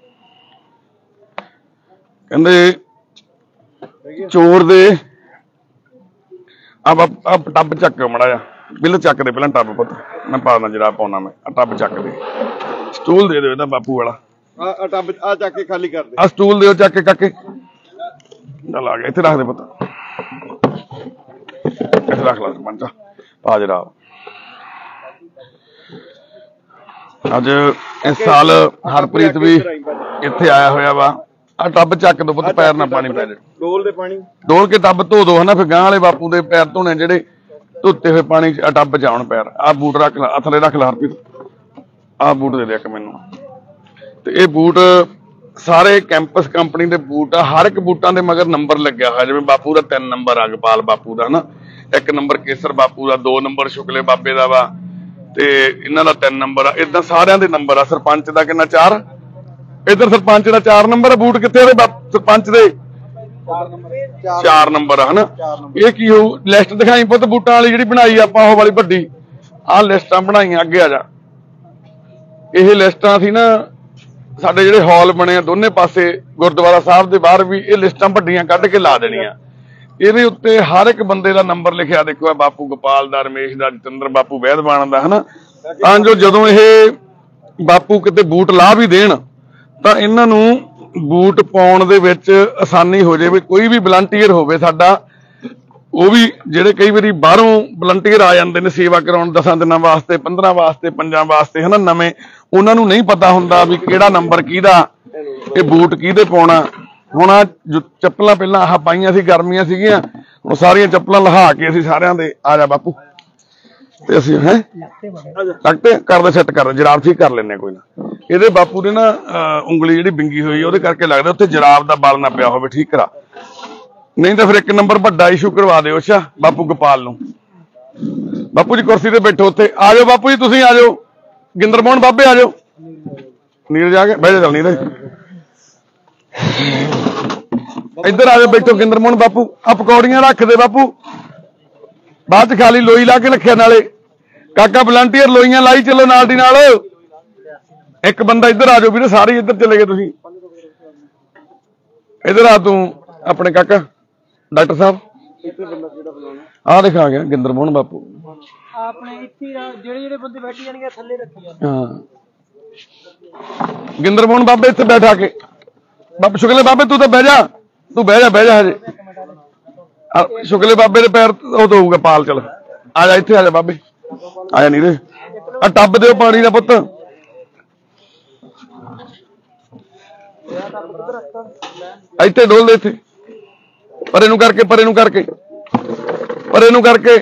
ਕਹਿੰਦੇ ਚੋਰ ਦੇ ਆ ਟੱਬ ਚੱਕ ਮੜਾ ਜਾ, ਬਿੱਲ ਚੱਕ ਦੇ ਪਹਿਲਾਂ ਟੱਬ, ਪੁੱਤ ਮੈਂ ਪਾਉਣਾ ਜਿਹੜਾ ਪਾਉਣਾ ਮੈਂ, ਆ ਟੱਬ ਚੱਕ ਦੇ, ਸਟੂਲ ਦੇ ਦਿਓ ਇਹਦਾ ਬਾਪੂ ਵਾਲਾ, ਆ ਟੱਬ ਆ ਚੱਕ ਕੇ ਖਾਲੀ ਕਰ ਦੇ, ਆ ਸਟੂਲ ਦਿਓ ਚੱਕ ਕੇ ਕਾਕੇ। ਚੱਲ ਆ ਗਿਆ, ਇੱਥੇ ਰੱਖ ਦੇ ਪੁੱਤ, ਇੱਥੇ ਰੱਖ ਲਾ ਸਰਪੰਚਾ, ਪਾ ਜਰਾ। ਅੱਜ ਇਸ ਸਾਲ ਹਰਪ੍ਰੀਤ ਵੀ ਇੱਥੇ ਆਇਆ ਹੋਇਆ ਵਾ। ਆ ਟੱਬ ਚੱਕ ਦੋ ਪੁੱਤ, ਪੈਰ ਨਾ ਪਾਣੀ ਪੈ ਜਾਏ, ਡੋਲ ਦੇ ਪਾਣੀ, ਡੋਲ ਕੇ ਟੱਬ ਧੋ ਦੋ, ਹਨਾ। ਫਿਰ ਗਾਂ ਵਾਲੇ ਬਾਪੂ ਦੇ ਪੈਰ ਧੋਣੇ ਜਿਹੜੇ ਧੋਤੇ ਹੋਏ ਪਾਣੀ ਚ ਟੱਬ ਚ ਆਉਣ ਪੈਰ। ਆ ਬੂਟ ਰੱਖ ਲਾ, ਥੱਲੇ ਰੱਖ ਲਾ ਹਰਪ੍ਰੀਤ, ਆ ਬੂਟ ਦੇ ਦੇ ਇੱਕ ਮੈਨੂੰ। ਤੇ ਇਹ ਬੂਟ ਸਾਰੇ ਕੈਂਪਸ ਕੰਪਨੀ ਦੇ ਬੂਟ ਆ, ਹਰ ਇੱਕ ਬੂਟਾਂ ਦੇ ਮਗਰ ਨੰਬਰ ਲੱਗਿਆ ਹੋਇਆ, ਜਿਵੇਂ ਬਾਪੂ ਦਾ 3 ਨੰਬਰ ਆ, ਗੋਪਾਲ ਬਾਪੂ ਦਾ, ਹਨਾ, 1 ਨੰਬਰ ਕੇਸਰ ਬਾਪੂ ਦਾ, 2 ਨੰਬਰ ਸ਼ੁਕਲੇ ਬਾਬੇ ਦਾ ਵਾ, ਤੇ ਇਹਨਾਂ ਦਾ 3 ਨੰਬਰ ਆ। ਏਦਾਂ ਸਾਰਿਆਂ ਦੇ ਨੰਬਰ ਆ। ਸਰਪੰਚ ਦਾ ਕਿੰਨਾ 4, ਇੱਧਰ ਸਰਪੰਚ ਦਾ 4 ਨੰਬਰ ਆ। ਬੂਟ ਕਿੱਥੇ ਉਹਦੇ ਸਰਪੰਚ ਦੇ 4 ਨੰਬਰ ਆ, ਹਨਾ। ਇਹ ਕੀ ਹੋਊ, ਲਿਸਟ ਦਿਖਾਈ ਪੁੱਤ ਬੂਟਾਂ ਵਾਲੀ ਜਿਹੜੀ ਬਣਾਈ ਆਪਾਂ, ਉਹ ਵਾਲੀ ਵੱਡੀ, ਆਹ ਲਿਸਟਾਂ ਬਣਾਈਆਂ, ਅੱਗੇ ਆ ਜਾ। ਇਹ ਲਿਸਟਾਂ ਸੀ ਨਾ ਸਾਡੇ ਜਿਹੜੇ ਹਾਲ ਬਣੇ ਆ ਦੋਨੇ ਪਾਸੇ ਗੁਰਦੁਆਰਾ ਸਾਹਿਬ ਦੇ ਬਾਹਰ ਵੀ, ਇਹ ਲਿਸਟਾਂ ਵੱਡੀਆਂ ਕੱਢ ਕੇ ਲਾ ਦੇਣੀਆਂ। ਇਹਦੇ ਉੱਤੇ ਹਰ ਇੱਕ ਬੰਦੇ ਦਾ ਨੰਬਰ ਲਿਖਿਆ ਦੇਖੋ, ਬਾਪੂ ਗੋਪਾਲ ਦਾ, ਰਮੇਸ਼ ਦਾ, ਜਤਿੰਦਰ ਬਾਪੂ ਵੈਦਵਾਨ ਦਾ, ਹਨਾ। ਤਾਂ ਜੋ ਜਦੋਂ ਇਹ ਬਾਪੂ ਕਿਤੇ ਬੂਟ ਲਾ ਵੀ ਦੇਣ ਤਾਂ ਇਹਨਾਂ ਨੂੰ ਬੂਟ ਪਾਉਣ ਦੇ ਵਿੱਚ ਆਸਾਨੀ ਹੋ ਜਾਵੇ। ਕੋਈ ਵੀ ਵਲੰਟੀਅਰ ਹੋਵੇ ਸਾਡਾ, ਉਹ ਵੀ ਜਿਹੜੇ ਕਈ ਵਾਰੀ ਬਾਹਰੋਂ ਵਲੰਟੀਅਰ ਆ ਜਾਂਦੇ ਨੇ ਸੇਵਾ ਕਰਾਉਣ 10 ਦਿਨਾਂ ਵਾਸਤੇ, 15 ਵਾਸਤੇ, 5 ਵਾਸਤੇ, ਹਨਾ, ਨਵੇਂ, ਉਹਨਾਂ ਨੂੰ ਨਹੀਂ ਪਤਾ ਹੁੰਦਾ ਵੀ ਕਿਹੜਾ ਨੰਬਰ ਕਿਹਦਾ, ਇਹ ਬੂਟ ਕਿਹਦੇ ਪਾਉਣਾ। ਹੁਣ ਆ ਚੱਪਲਾਂ ਪਹਿਲਾਂ ਆਹ ਪਾਈਆਂ ਸੀ, ਗਰਮੀਆਂ ਸੀਗੀਆਂ, ਹੁਣ ਸਾਰੀਆਂ ਚੱਪਲਾਂ ਲਹਾ ਕੇ ਅਸੀਂ ਸਾਰਿਆਂ ਦੇ, ਆ ਜਾ ਬਾਪੂ, ਤੇ ਅਸੀਂ ਹੈ ਲੱਗਤੇ ਕਰਦੇ ਸੈੱਟ ਕਰ ਜਰਾਬ ਠੀਕ ਕਰ ਲੈਂਦੇ ਕੋਈ ਨਾ। ਇਹਦੇ ਬਾਪੂ ਦੇ ਨਾ ਉਂਗਲੀ ਜਿਹੜੀ ਬਿੰਗੀ ਹੋਈ ਉਹਦੇ ਕਰਕੇ ਲੱਗਦਾ ਉੱਥੇ ਜਰਾਬ ਦਾ ਬਲ ਨਾ ਪਿਆ ਹੋਵੇ, ਠੀਕ ਕਰਾ, ਨਹੀਂ ਤਾਂ ਫਿਰ 1 ਨੰਬਰ ਵੱਡਾ ਇਸ਼ੂ ਕਰਵਾ ਦਿਓ। ਅੱਛਾ ਬਾਪੂ ਗੋਪਾਲ ਨੂੰ। ਬਾਪੂ ਜੀ ਕੁਰਸੀ ਤੇ ਬੈਠੋ ਉੱਥੇ, ਆ ਜਾਓ ਬਾਪੂ ਜੀ, ਤੁਸੀਂ ਆ ਜਾਓ, ਗਿੰਦਰ ਮੋਹਨ ਬਾਬੇ ਆ ਜਾਓ, ਨੀਰਜ ਆ ਕੇ ਬਹਿ ਜਾ, ਚੱਲ ਨੀਰਜ ਇੱਧਰ ਆ ਜਾਓ, ਬੈਠੋ ਗਿੰਦਰ ਮੋਹਨ ਬਾਪੂ। ਆ ਪਕੌੜੀਆਂ ਰੱਖ ਦੇ ਬਾਪੂ, ਬਾਅਦ ਚ ਖਾਲੀ ਲੋਈ ਲਾ ਕੇ ਰੱਖਿਆ ਨਾਲੇ। ਕਾਕਾ ਵਲੰਟੀਅਰ ਲੋਈਆਂ ਲਾਈ ਚੱਲੋ ਨਾਲ ਦੀ ਨਾਲ। ਇੱਕ ਬੰਦਾ ਇੱਧਰ ਆ ਜਾਓ ਵੀਰੇ, ਸਾਰੇ ਇੱਧਰ ਚਲੇ ਗਏ ਤੁਸੀਂ, ਇੱਧਰ ਆ ਤੂੰ ਆਪਣੇ ਕਾਕਾ ਡਾਕਟਰ ਸਾਹਿਬ, ਆਹ ਦਿਖਾ ਗਿਆ ਗਿੰਦਰ ਮੋਹਨ ਬਾਪੂ ਆਪਣੇ ਇੱਥੇ ਜਿਹੜੇ ਬੰਦੇ ਬੈਠੀ ਜਾਣਗੇ ਥੱਲੇ ਰੱਖੀ ਹਾਂ। ਗਿੰਦਰ ਮੋਹਨ ਬਾਬੇ ਇੱਥੇ ਬੈਠਾ ਕੇ, ਬਾਬਾ ਸ਼ੁਕਲੇ ਬਾਬੇ ਤੂੰ ਤਾਂ ਬਹਿ ਜਾ, ਤੂੰ ਬਹਿ ਜਾ ਹਜੇ। शुक्ले बाबे दे पैर ਉਹ ਦਊਗਾ ਪਾਲ। चल आ जा ਇੱਥੇ आ जा बाबे, आ जा नीरे। आ टब दिओ पानी ਦਾ ਪੁੱਤ। ਇੱਥੇ ਡੋਲ ਦੇ, ਇੱਥੇ ਪਰੇ ਨੂੰ ਕਰਕੇ, ਪਰੇ ਨੂੰ ਕਰਕੇ, ਪਰੇ ਨੂੰ ਕਰਕੇ।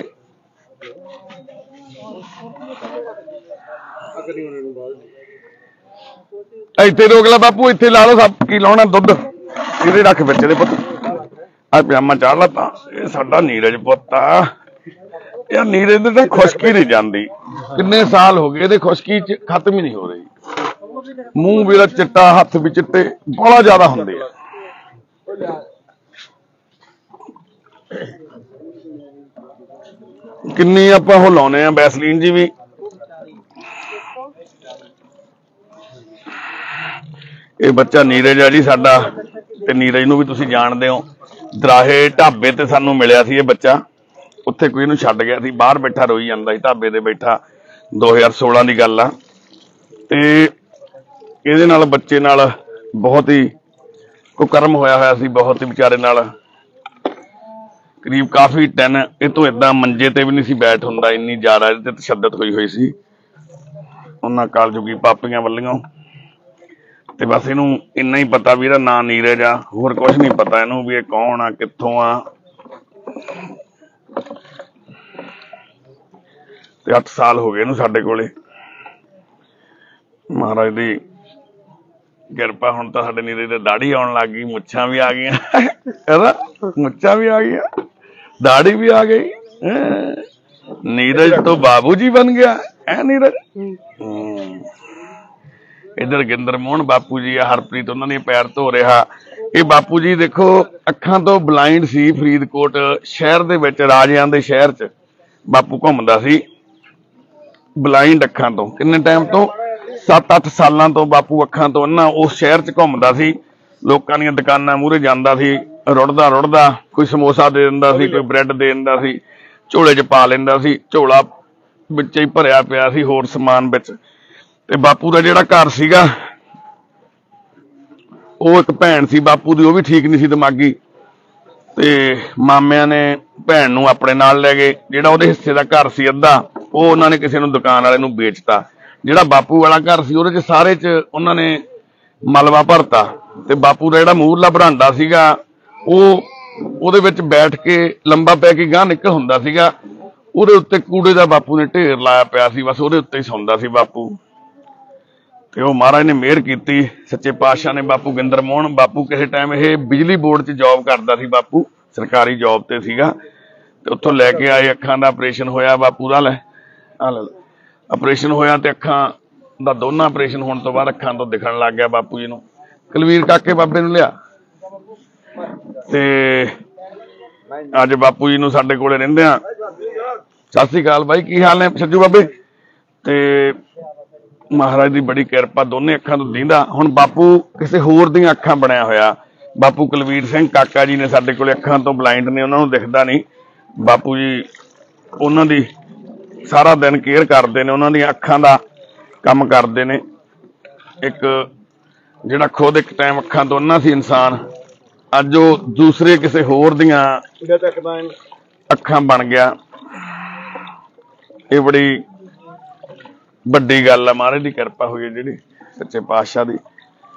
ਇੱਥੇ ਰੋਕ ਲੈ ਬਾਪੂ, ਇੱਥੇ ਲਾ ਲਓ। ਸਭ ਕੀ ਲਾਉਣਾ, ਦੁੱਧ ਇਹਦੇ ਰੱਖ ਵਿੱਚ ਇਹਦੇ ਪੁੱਤ। ਆ ਪਜਾਮਾ ਚਾੜ ਲਾ ਤਾਂ। ਇਹ ਸਾਡਾ ਨੀਰਜ ਪੁੱਤ ਆ ਯਾਰ। ਨੀਰਜ ਦੇ ਤਾਂ ਖੁਸ਼ਕੀ ਨਹੀਂ ਜਾਂਦੀ, ਕਿੰਨੇ ਸਾਲ ਹੋ ਗਏ ਇਹਦੇ ਖੁਸ਼ਕੀ ਚ ਖਤਮ ਹੀ ਨਹੀਂ ਹੋ ਰਹੀ। ਮੂੰਹ ਵੀ ਚਿੱਟਾ, ਹੱਥ ਵੀ ਚਿੱਟੇ, ਬੜਾ ਜ਼ਿਆਦਾ ਹੁੰਦੇ ਆ। ਕਿੰਨੀ ਆਪਾਂ ਉਹ ਲਾਉਨੇ ਆ ਵੈਸਲੀਨ ਜੀ ਵੀ। ਇਹ ਬੱਚਾ ਨੀਰਜ ਆ ਜੀ ਸਾਡਾ, ਤੇ ਨੀਰਜ ਨੂੰ ਵੀ ਤੁਸੀਂ ਜਾਣਦੇ ਹੋ। ਦਰਾਹੇ ਢਾਬੇ ਤੇ ਸਾਨੂੰ ਮਿਲਿਆ ਸੀ ਇਹ ਬੱਚਾ। ਉੱਥੇ ਕੋਈ ਇਹਨੂੰ ਛੱਡ ਗਿਆ ਸੀ, ਬਾਹਰ ਬੈਠਾ ਰੋਈ ਜਾਂਦਾ ਸੀ ਢਾਬੇ ਤੇ ਬੈਠਾ। 2016 ਦੀ ਗੱਲ ਆ। ਤੇ ਇਹਦੇ ਨਾਲ ਬੱਚੇ ਨਾਲ ਬਹੁਤ ਹੀ ਕੁਕਰਮ ਹੋਇਆ ਸੀ, ਬਹੁਤ ਹੀ ਵਿਚਾਰੇ ਨਾਲ। ਕਰੀਬ ਕਾਫੀ ਦਿਨ ਇਹ ਤੋਂ ਏਦਾਂ ਮੰਜੇ ਤੇ ਵੀ ਨਹੀਂ ਸੀ ਬੈਠ ਹੁੰਦਾ, ਇੰਨੀ ਜ਼ਿਆਦਾ ਇਹਦੇ ਤੇ ਤਸ਼ੱਦਦ ਹੋਈ ਸੀ ਉਹਨਾਂ ਕਾਲਜੁਗੀ ਪਾਪੀਆਂ ਵੱਲੋਂ। ਤੇ ਬਸ ਇਹਨੂੰ ਇੰਨਾ ਹੀ ਪਤਾ ਵੀ ਇਹਦਾ ਨਾਂ ਨੀਰਜ ਆ, ਹੋਰ ਕੁਛ ਨਹੀਂ ਪਤਾ ਇਹਨੂੰ ਵੀ ਇਹ ਕੌਣ ਆ, ਕਿੱਥੋਂ ਆ। ਤੇ 8 ਸਾਲ ਹੋ ਗਏ ਇਹਨੂੰ ਸਾਡੇ ਕੋਲੇ। ਮਹਾਰਾਜ ਦੀ ਕਿਰਪਾ, ਹੁਣ ਤਾਂ ਸਾਡੇ ਨੀਰਜ ਤੇ ਦਾੜੀ ਆਉਣ ਲੱਗ ਗਈ, ਮੁੱਛਾਂ ਵੀ ਆ ਗਈਆਂ। ਇਹਦਾ ਮੁੱਛਾਂ ਵੀ ਆ ਗਈਆਂ, ਦਾੜੀ ਵੀ ਆ ਗਈ। ਨੀਰਜ ਤੋਂ ਬਾਬੂ ਜੀ ਬਣ ਗਿਆ ਐ ਨੀਰਜ। इधर गिंदर मोहन बापू जी आ, हरप्रीत उन्होंने पैर धो रहा। ये बापू जी देखो अखां तो ब्लाइंड सी, फरीदकोट शहर दे विच, राजियां दे शहर च बापू घूमदा सी ब्लाइंड अखां तो। किन्ने टाइम तो 7-8 सालां तो बापू अखां तो ना उस शहर च घूमदा सी। लोकां दीयां दुकानां मूहरे जांदा सी, रुड़दा रुड़दा कोई समोसा दे दिंदा सी, कोई ब्रैड दे दिंदा सी, झोले च पा लैंदा सी, झोला विच ही भरिया पिया सी होर समान विच। ते बापू का जिहड़ा घर सीगा, ਉਹ एक भैन सी बापू दी, वो भी ठीक नहीं सी दिमागी। ते मामिया ने भैन नूं अपने नाल लै गए। जिहड़ा ਉਹਦੇ हिस्से का घर सी अद्धा, ਉਹ ਉਹਨਾਂ ने किसी नूं दुकान वाले नूं बेचता। जिहड़ा बापू वाला घर सी ਉਹਦੇ च सारे च ਉਹਨਾਂ ने मलबा भरता। ते बापू का जिहड़ा मूहरला बरांडा सीगा, ਉਹ ਉਹਦੇ ਵਿੱਚ बैठ के लंबा पै के गांह निकल हुंदा सीगा। ਉਹਦੇ ਉੱਤੇ कूड़े का बापू ने ढेर लाया पिया सी, बस ਉਹਦੇ ਉੱਤੇ ही सौंदा सी बापू। ਤੇ ਉਹ ਮਹਾਰਾਜ ਨੇ ਮਿਹਰ ਕੀਤੀ, ਸੱਚੇ ਪਾਤਸ਼ਾਹ ਨੇ। ਬਾਪੂ ਗਿੰਦਰ ਮੋਹਨ ਬਾਪੂ ਕਿਸੇ ਟਾਈਮ ਇਹ ਬਿਜਲੀ ਬੋਰਡ 'ਚ ਜੌਬ ਕਰਦਾ ਸੀ ਬਾਪੂ, ਸਰਕਾਰੀ ਜੌਬ ਤੇ ਸੀਗਾ। ਤੇ ਉੱਥੋਂ ਲੈ ਕੇ ਆਏ, ਅੱਖਾਂ ਦਾ ਆਪਰੇਸ਼ਨ ਹੋਇਆ ਬਾਪੂ ਦਾ। ਲੈ ਆਪਰੇਸ਼ਨ ਹੋਇਆ ਤੇ ਅੱਖਾਂ ਦਾ ਦੋਨਾਂ ਆਪਰੇਸ਼ਨ ਹੋਣ ਤੋਂ ਬਾਅਦ ਅੱਖਾਂ ਤੋਂ ਦਿਖਣ ਲੱਗ ਗਿਆ ਬਾਪੂ ਜੀ ਨੂੰ। ਕੁਲਵੀਰ ਕਾਕੇ ਬਾਬੇ ਨੂੰ ਲਿਆ। ਤੇ ਅੱਜ ਬਾਪੂ ਜੀ ਨੂੰ ਸਾਡੇ ਕੋਲੇ ਰਹਿੰਦੇ ਆ। ਸਤਿ ਸ੍ਰੀ ਅਕਾਲ ਬਾਈ, ਕੀ ਹਾਲ ਨੇ ਸੱਜੂ ਬਾਬੇ? ਤੇ महाराज की बड़ी किरपा, दोनों अखां तो दींदा। हुण बापू किसी होर दी अखां बनया होया। बापू कुलवीर सिंह काका जी ने साडे कोले अखां तो ब्लाइंड ने, उन्होंने दिखदा नहीं। बापू जी उन्हां दी सारा दिन केयर करते ने, उन्हां दी अखां दा काम करते ने। एक जिहड़ा खुद एक टाइम अखां तो अन्ना सी इंसान, अज वो दूसरे किसी होर दियां अखां बन गया। ये बड़ी ਵੱਡੀ ਗੱਲ ਆ, ਮਹਾਰਾਜ ਦੀ ਕਿਰਪਾ ਹੋਈ ਹੈ ਜਿਹੜੀ ਸੱਚੇ ਪਾਤਸ਼ਾਹ ਦੀ।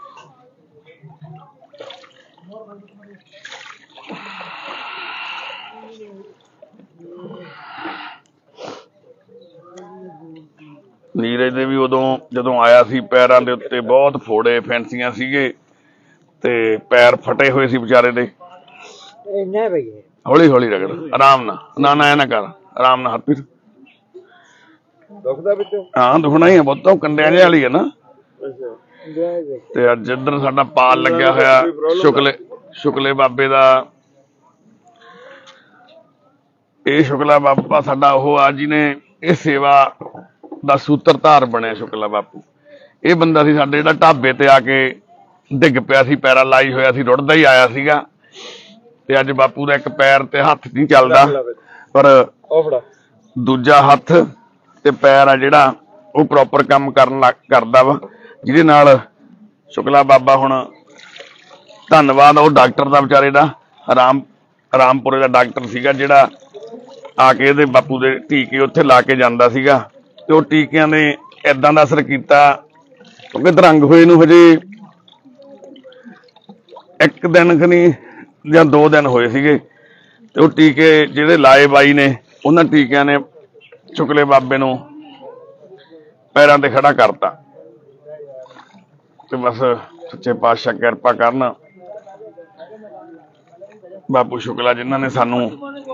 ਨੀਰਜ ਦੇ ਵੀ ਉਦੋਂ ਜਦੋਂ ਆਇਆ ਸੀ, ਪੈਰਾਂ ਦੇ ਉੱਤੇ ਬਹੁਤ ਫੋੜੇ ਫੈਂਸੀਆਂ ਸੀਗੇ ਤੇ ਪੈਰ ਫਟੇ ਹੋਏ ਸੀ ਵਿਚਾਰੇ ਦੇ। ਹੌਲੀ ਹੌਲੀ ਰਗੜ, ਆਰਾਮ ਨਾਲ, ਨਾ ਨਾ ਐ ਨਾ ਕਰ, ਆਰਾਮ ਨਾਲ ਹਰਪ੍ਰੀਤ। हाँ दुखना ही है बहुत, कंडिया जे वाली है ना। ते अज इधर साडा पाल लग्या होया शुक्ले बाबे दा। ये शुक्ला बाबा साडा ओह आ जिहने इह सेवा दा सूत्रधार बने। शुक्ला बापू ये बंदा सी साडे जिहड़ा ढाबे ते आके डिग पिया सी, पैरालाइज होया सी, रुड़दा ही आया सीगा। ते अज बापू दा एक पैर ते हत्थ नहीं चलदा, पर दूजा हत्थ ते पैर आ जिहड़ा वो प्रॉपर काम करदा वा, जिहदे नाल शुक्ला बाबा हुण धन्नवाद वो डॉक्टर दा बेचारे दा, आराम ਰਾਮਪੁਰੇ ਦਾ ਡਾਕਟਰ ਸੀਗਾ ਜਿਹੜਾ ਆ ਕੇ ਇਹਦੇ ਬਾਪੂ ਦੇ ਟੀਕੇ ਉੱਥੇ ਲਾ ਕੇ ਜਾਂਦਾ ਸੀਗਾ ਤੇ ਉਹ ਟੀਕਿਆਂ ਨੇ ਏਦਾਂ ਦਾ ਅਸਰ ਕੀਤਾ ਕਿਉਂਕਿ ਦਰੰਗ ਹੋਏ ਨੂੰ ਹਜੇ 1 ਦਿਨ ਖਨੀ ਜਾਂ 2 ਦਿਨ ਹੋਏ ਸੀਗੇ ਤੇ ਉਹ ਟੀਕੇ ਜਿਹੜੇ ਲਾਏ ਬਾਈ ਨੇ ਉਹਨਾਂ ਟੀਕਿਆਂ ਨੇ ਚੁਕਲੇ ਬਾਬੇ ਨੂੰ ਪੈਰਾਂ ਤੇ ਖੜਾ ਕਰਤਾ ਤੇ ਬਸ ਸੱਚੇ ਪਾਤਸ਼ਾਹ ਕਿਰਪਾ ਕਰਨ ਬਾਪੂ ਸ਼ੁਕਲਾ ਜਿਨ੍ਹਾਂ ਨੇ ਸਾਨੂੰ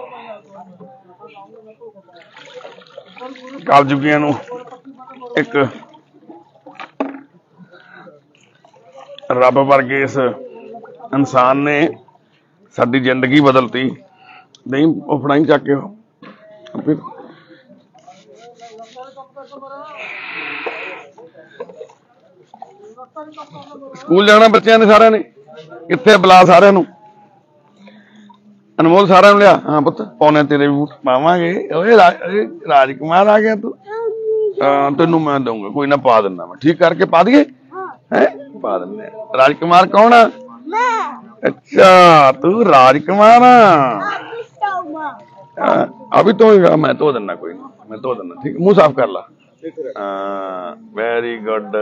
ਕਲਯੁਗੀਆਂ ਨੂੰ ਇੱਕ ਰੱਬ ਵਰਗੇ ਇਸ ਇਨਸਾਨ ਨੇ ਸਾਡੀ ਜ਼ਿੰਦਗੀ ਬਦਲਤੀ। ਨਹੀਂ ਉਹ ਫੜਾਈ ਚੱਕ ਕੇ ਸਕੂਲ ਜਾਣਾ ਬੱਚਿਆਂ ਨੇ ਸਾਰਿਆਂ ਨੇ ਕਿੱਥੇ ਬੁਲਾ ਸਾਰਿਆਂ ਨੂੰ ਅਨਮੋਲ ਸਾਰਿਆਂ ਨੂੰ ਲਿਆ। ਹਾਂ ਪੁੱਤ ਪੌਣੇ ਤੇਰੇ ਵੀ ਪਾਵਾਂਗੇ। ਓਏ ਰਾਜਕੁਮਾਰ ਆ ਗਿਆ ਤੂੰ ਤੈਨੂੰ ਮੈਂ ਦਊਂਗਾ ਕੋਈ ਨਾ ਪਾ ਦਿੰਦਾ ਮੈਂ ਠੀਕ ਕਰਕੇ ਪਾ ਦਈਏ ਹੈ ਪਾ ਦਿੰਦੇ ਰਾਜਕੁਮਾਰ ਕੌਣ ਆ? ਅੱਛਾ ਤੂੰ ਰਾਜਕੁਮਾਰ अभी तो मैं धो देना कोई ना मैं धो देना ठीक मुंह साफ कर ला। Very good.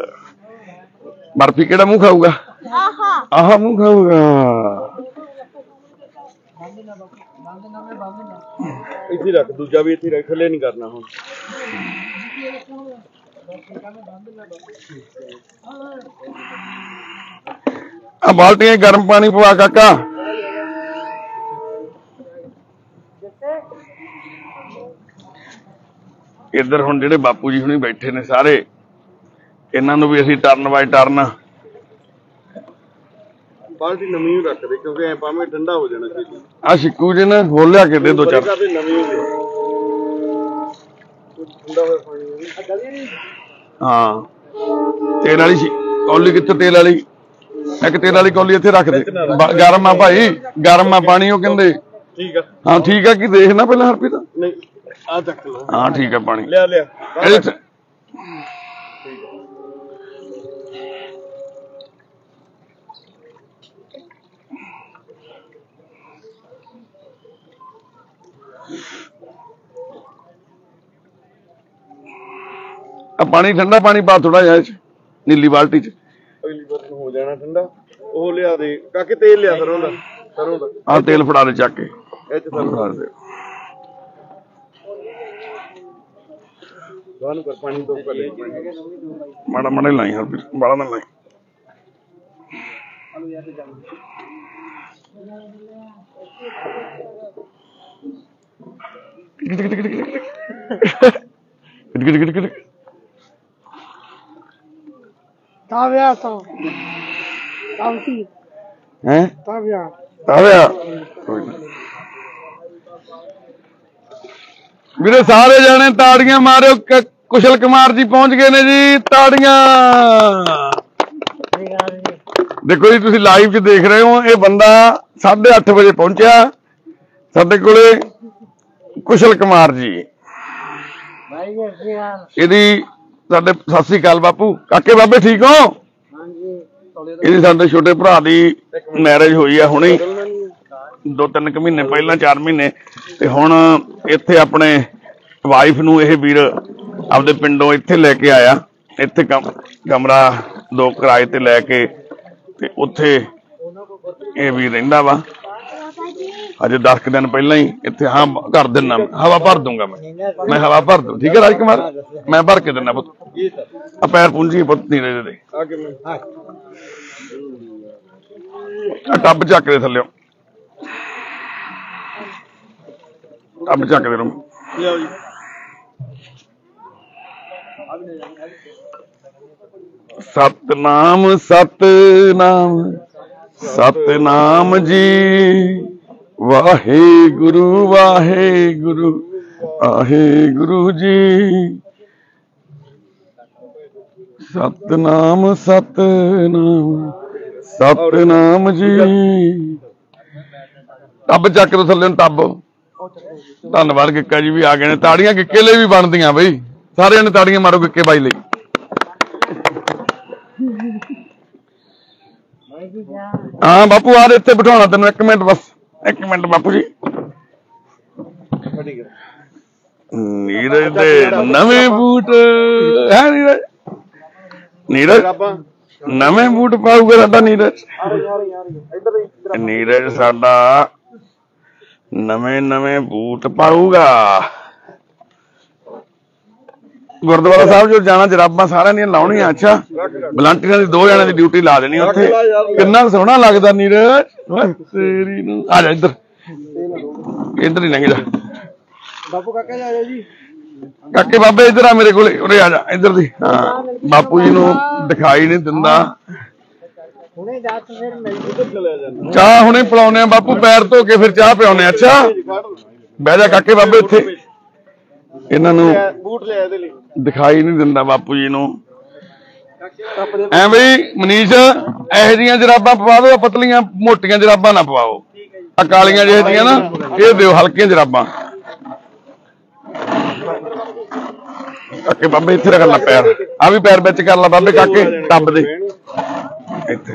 बर्फी केड़ा मुंह खाऊगा? आहा मुंह खाऊगा। इथे रख दूजा भी इथे रख ले नहीं करना हुन बाल्टियां गर्म पानी पवा काका। इधर हुण जिहड़े बापू जी हुणी बैठे ने सारे इन्हां नूं भी असीं टर्न बाय टर्न बाल्टी नवीं ही रख दे क्योंकि ऐ पावे ठंडा हो जाना चाहिए। आ शिकू जी ने होर लिया के दे दो चार नवीं ठंडा होया पानी। हाँ तेल वाली कौली कित्थे तेल वाली एक तेल वाली कौली इत्थे रख दे गर्म आ भाई गर्म आ पानी ओ कहंदे ठीक है। हाँ ठीक है कि देखना पहले हरप्रीत नहीं आ तक लो। हाँ ठीक है पानी ले ले पानी ठंडा पानी पा थोड़ा जा नीली बाल्टी च अगली बार हो जाना ठंडा ओ लिया दे काके तेल लिया सरों दा हाँ तेल फड़ा दे चक के ए च फड़ा दे दोनों कर पानी तो कर ले माड़ा माड़ा लाई हरप्रीत बड़ा ना लाई ताव्या तो तावती हैं ताव्या ताव्या ਵੀਰੇ ਸਾਰੇ ਜਾਣੇ ਤਾੜੀਆਂ ਮਾਰਿਓ ਕੁਸ਼ਲ ਕੁਮਾਰ ਜੀ ਪਹੁੰਚ ਗਏ ਨੇ ਜੀ ਤਾੜੀਆਂ ਦੇਖੋ ਜੀ ਤੁਸੀਂ ਲਾਈਵ 'ਚ ਦੇਖ ਰਹੇ ਹੋ ਇਹ ਬੰਦਾ 8:30 ਵਜੇ ਪਹੁੰਚਿਆ ਸਾਡੇ ਕੋਲੇ ਕੁਸ਼ਲ ਕੁਮਾਰ ਜੀ ਇਹਦੀ ਸਾਡੇ ਸਤਿ ਸ੍ਰੀ ਅਕਾਲ ਬਾਪੂ ਕਾਕੇ ਬਾਬੇ ਠੀਕ ਹੋ ਇਹਦੀ ਸਾਡੇ ਛੋਟੇ ਭਰਾ ਦੀ ਮੈਰਿਜ ਹੋਈ ਆ ਹੁਣੇ 2-3 ਮਹੀਨੇ ਪਹਿਲਾਂ 4 ਮਹੀਨੇ ਤੇ ਹੁਣ ਇੱਥੇ ਆਪਣੇ ਵਾਈਫ ਨੂੰ ਇਹ ਵੀਰ ਆਪਦੇ ਪਿੰਡੋਂ ਇੱਥੇ ਲੈ ਕੇ ਆਇਆ ਇੱਥੇ ਕਮਰਾ 2 ਕਿਰਾਏ ਤੇ ਲੈ ਕੇ ਤੇ ਉੱਥੇ ਇਹ ਵੀ ਰਹਿੰਦਾ ਵਾ ਅਜੇ 10 ਦਿਨ ਪਹਿਲਾਂ ਹੀ ਇੱਥੇ ਹਾਂ ਕਰ ਦਿੰਦਾ ਹਵਾ ਭਰ ਦੂੰਗਾ ਮੈਂ ਹਵਾ ਭਰ ਦੂੰ ਠੀਕ ਹੈ ਰਾਜਕੁਮਾਰ ਮੈਂ ਭਰ ਕੇ ਦਿੰਦਾ ਪੁੱਤ ਆ ਪੈਰ ਪੁੰਜੀ ਪੁੱਤ ਨੀਰੇ ਦੇ ਟੱਬ ਚੱਕ ਦੇ ਥੱਲੇ ਟੱਬ ਚੱਕ ਦੇ ਰੂਮ सतनाम सतनाम सतनाम जी वाहे गुरु आहे गुरु जी सतनाम सतनाम सतनाम जी टब चक दो थले टब धन्यवाद गिक्का जी भी आ गए ने ताड़ियां गिक्के लिए भी बनदियां बई सारे ने ताड़ियां मारो गिक्के बाई ਲਈ हाँ बापू आ इतने बिठाना तेन 1 मिनट बस ਇੱਕ ਮਿੰਟ ਬਾਪੂ ਜੀ। ਠੀਕ ਹੈ ਨੀਰਜ ਦੇ ਨਵੇਂ ਬੂਟ ਹੈ ਨੀਰਜ। ਨੀਰਜ ਨਵੇਂ ਬੂਟ ਪਾਊਗਾ ਸਾਡਾ ਨੀਰਜ। ਨੀਰਜ ਸਾਡਾ ਨਵੇਂ ਬੂਟ ਪਾਊਗਾ। ਗੁਰਦੁਆਰਾ ਸਾਹਿਬ ਜੋ ਜਾਣਾ ਜਰਾਬਾਂ ਸਾਰਿਆਂ ਦੀਆਂ ਲਾਉਣੀਆਂ। ਅੱਛਾ ਵਲੰਟੀਅਰਾਂ ਦੀ 2 ਜਣਿਆਂ ਦੀ ਡਿਊਟੀ ਲਾ ਦੇਣੀ ਉੱਥੇ। ਕਿੰਨਾ ਸੋਹਣਾ ਲੱਗਦਾ ਨੀਰਜ। ਤੇਰੀ ਨੂੰ ਆ ਜਾ ਇੱਧਰ ਹੀ ਲੰਘ ਜਾ ਬਾਪੂ ਕਾਕਾ ਜਾ ਜੀ। ਕਾਕੇ ਬਾਬੇ ਇੱਧਰ ਆ ਮੇਰੇ ਕੋਲੇ। ਉਰੇ ਆ ਜਾ ਇੱਧਰ ਦੀ। ਹਾਂ ਬਾਪੂ ਜੀ ਨੂੰ ਦਿਖਾਈ ਨਹੀਂ ਦਿੰਦਾ। ਹੁਣੇ ਜਾ ਤੂੰ ਫਿਰ ਮਿਲ ਚਲਿਆ ਜਾਂਦਾ ਚਾਹ ਹੁਣੇ ਪਿਲਾਉਨੇ ਆ ਬਾਪੂ। ਪੈਰ ਧੋ ਕੇ ਫਿਰ ਚਾਹ ਪਿਆਉਨੇ ਆ। ਅੱਛਾ ਬਹਿ ਜਾ ਕਾਕੇ ਬਾਬੇ ਇੱਥੇ। ਇਹਨਾਂ ਨੂੰ ਬੂਟ ਲਿਆ ਇਹਦੇ ਲਈ ਦਿਖਾਈ ਨਹੀਂ ਦਿੰਦਾ ਬਾਪੂ ਜੀ ਨੂੰ। ਐ ਬਈ ਮਨੀਸ਼ ਇਹੋ ਜਿਹੀਆਂ ਜਰਾਬਾਂ ਪਵਾ ਦਿਓ। ਪਤਲੀਆਂ ਮੋਟੀਆਂ ਜਰਾਬਾਂ ਨਾ ਪਵਾਓ। ਆ ਕਾਲੀਆਂ ਜਿਹੜੀਆਂ ਨਾ ਇਹ ਦਿਓ ਹਲਕੀਆਂ ਜਰਾਬਾਂ। ਕਾਕੇ ਬਾਬੇ ਇੱਥੇ ਰੱਖ ਲਾ ਪੈਰ। ਆ ਵੀ ਪੈਰ ਵਿੱਚ ਕਰ ਲਾ ਬਾਬੇ ਕਾਕੇ ਟੱਬ ਦੇ ਇੱਥੇ।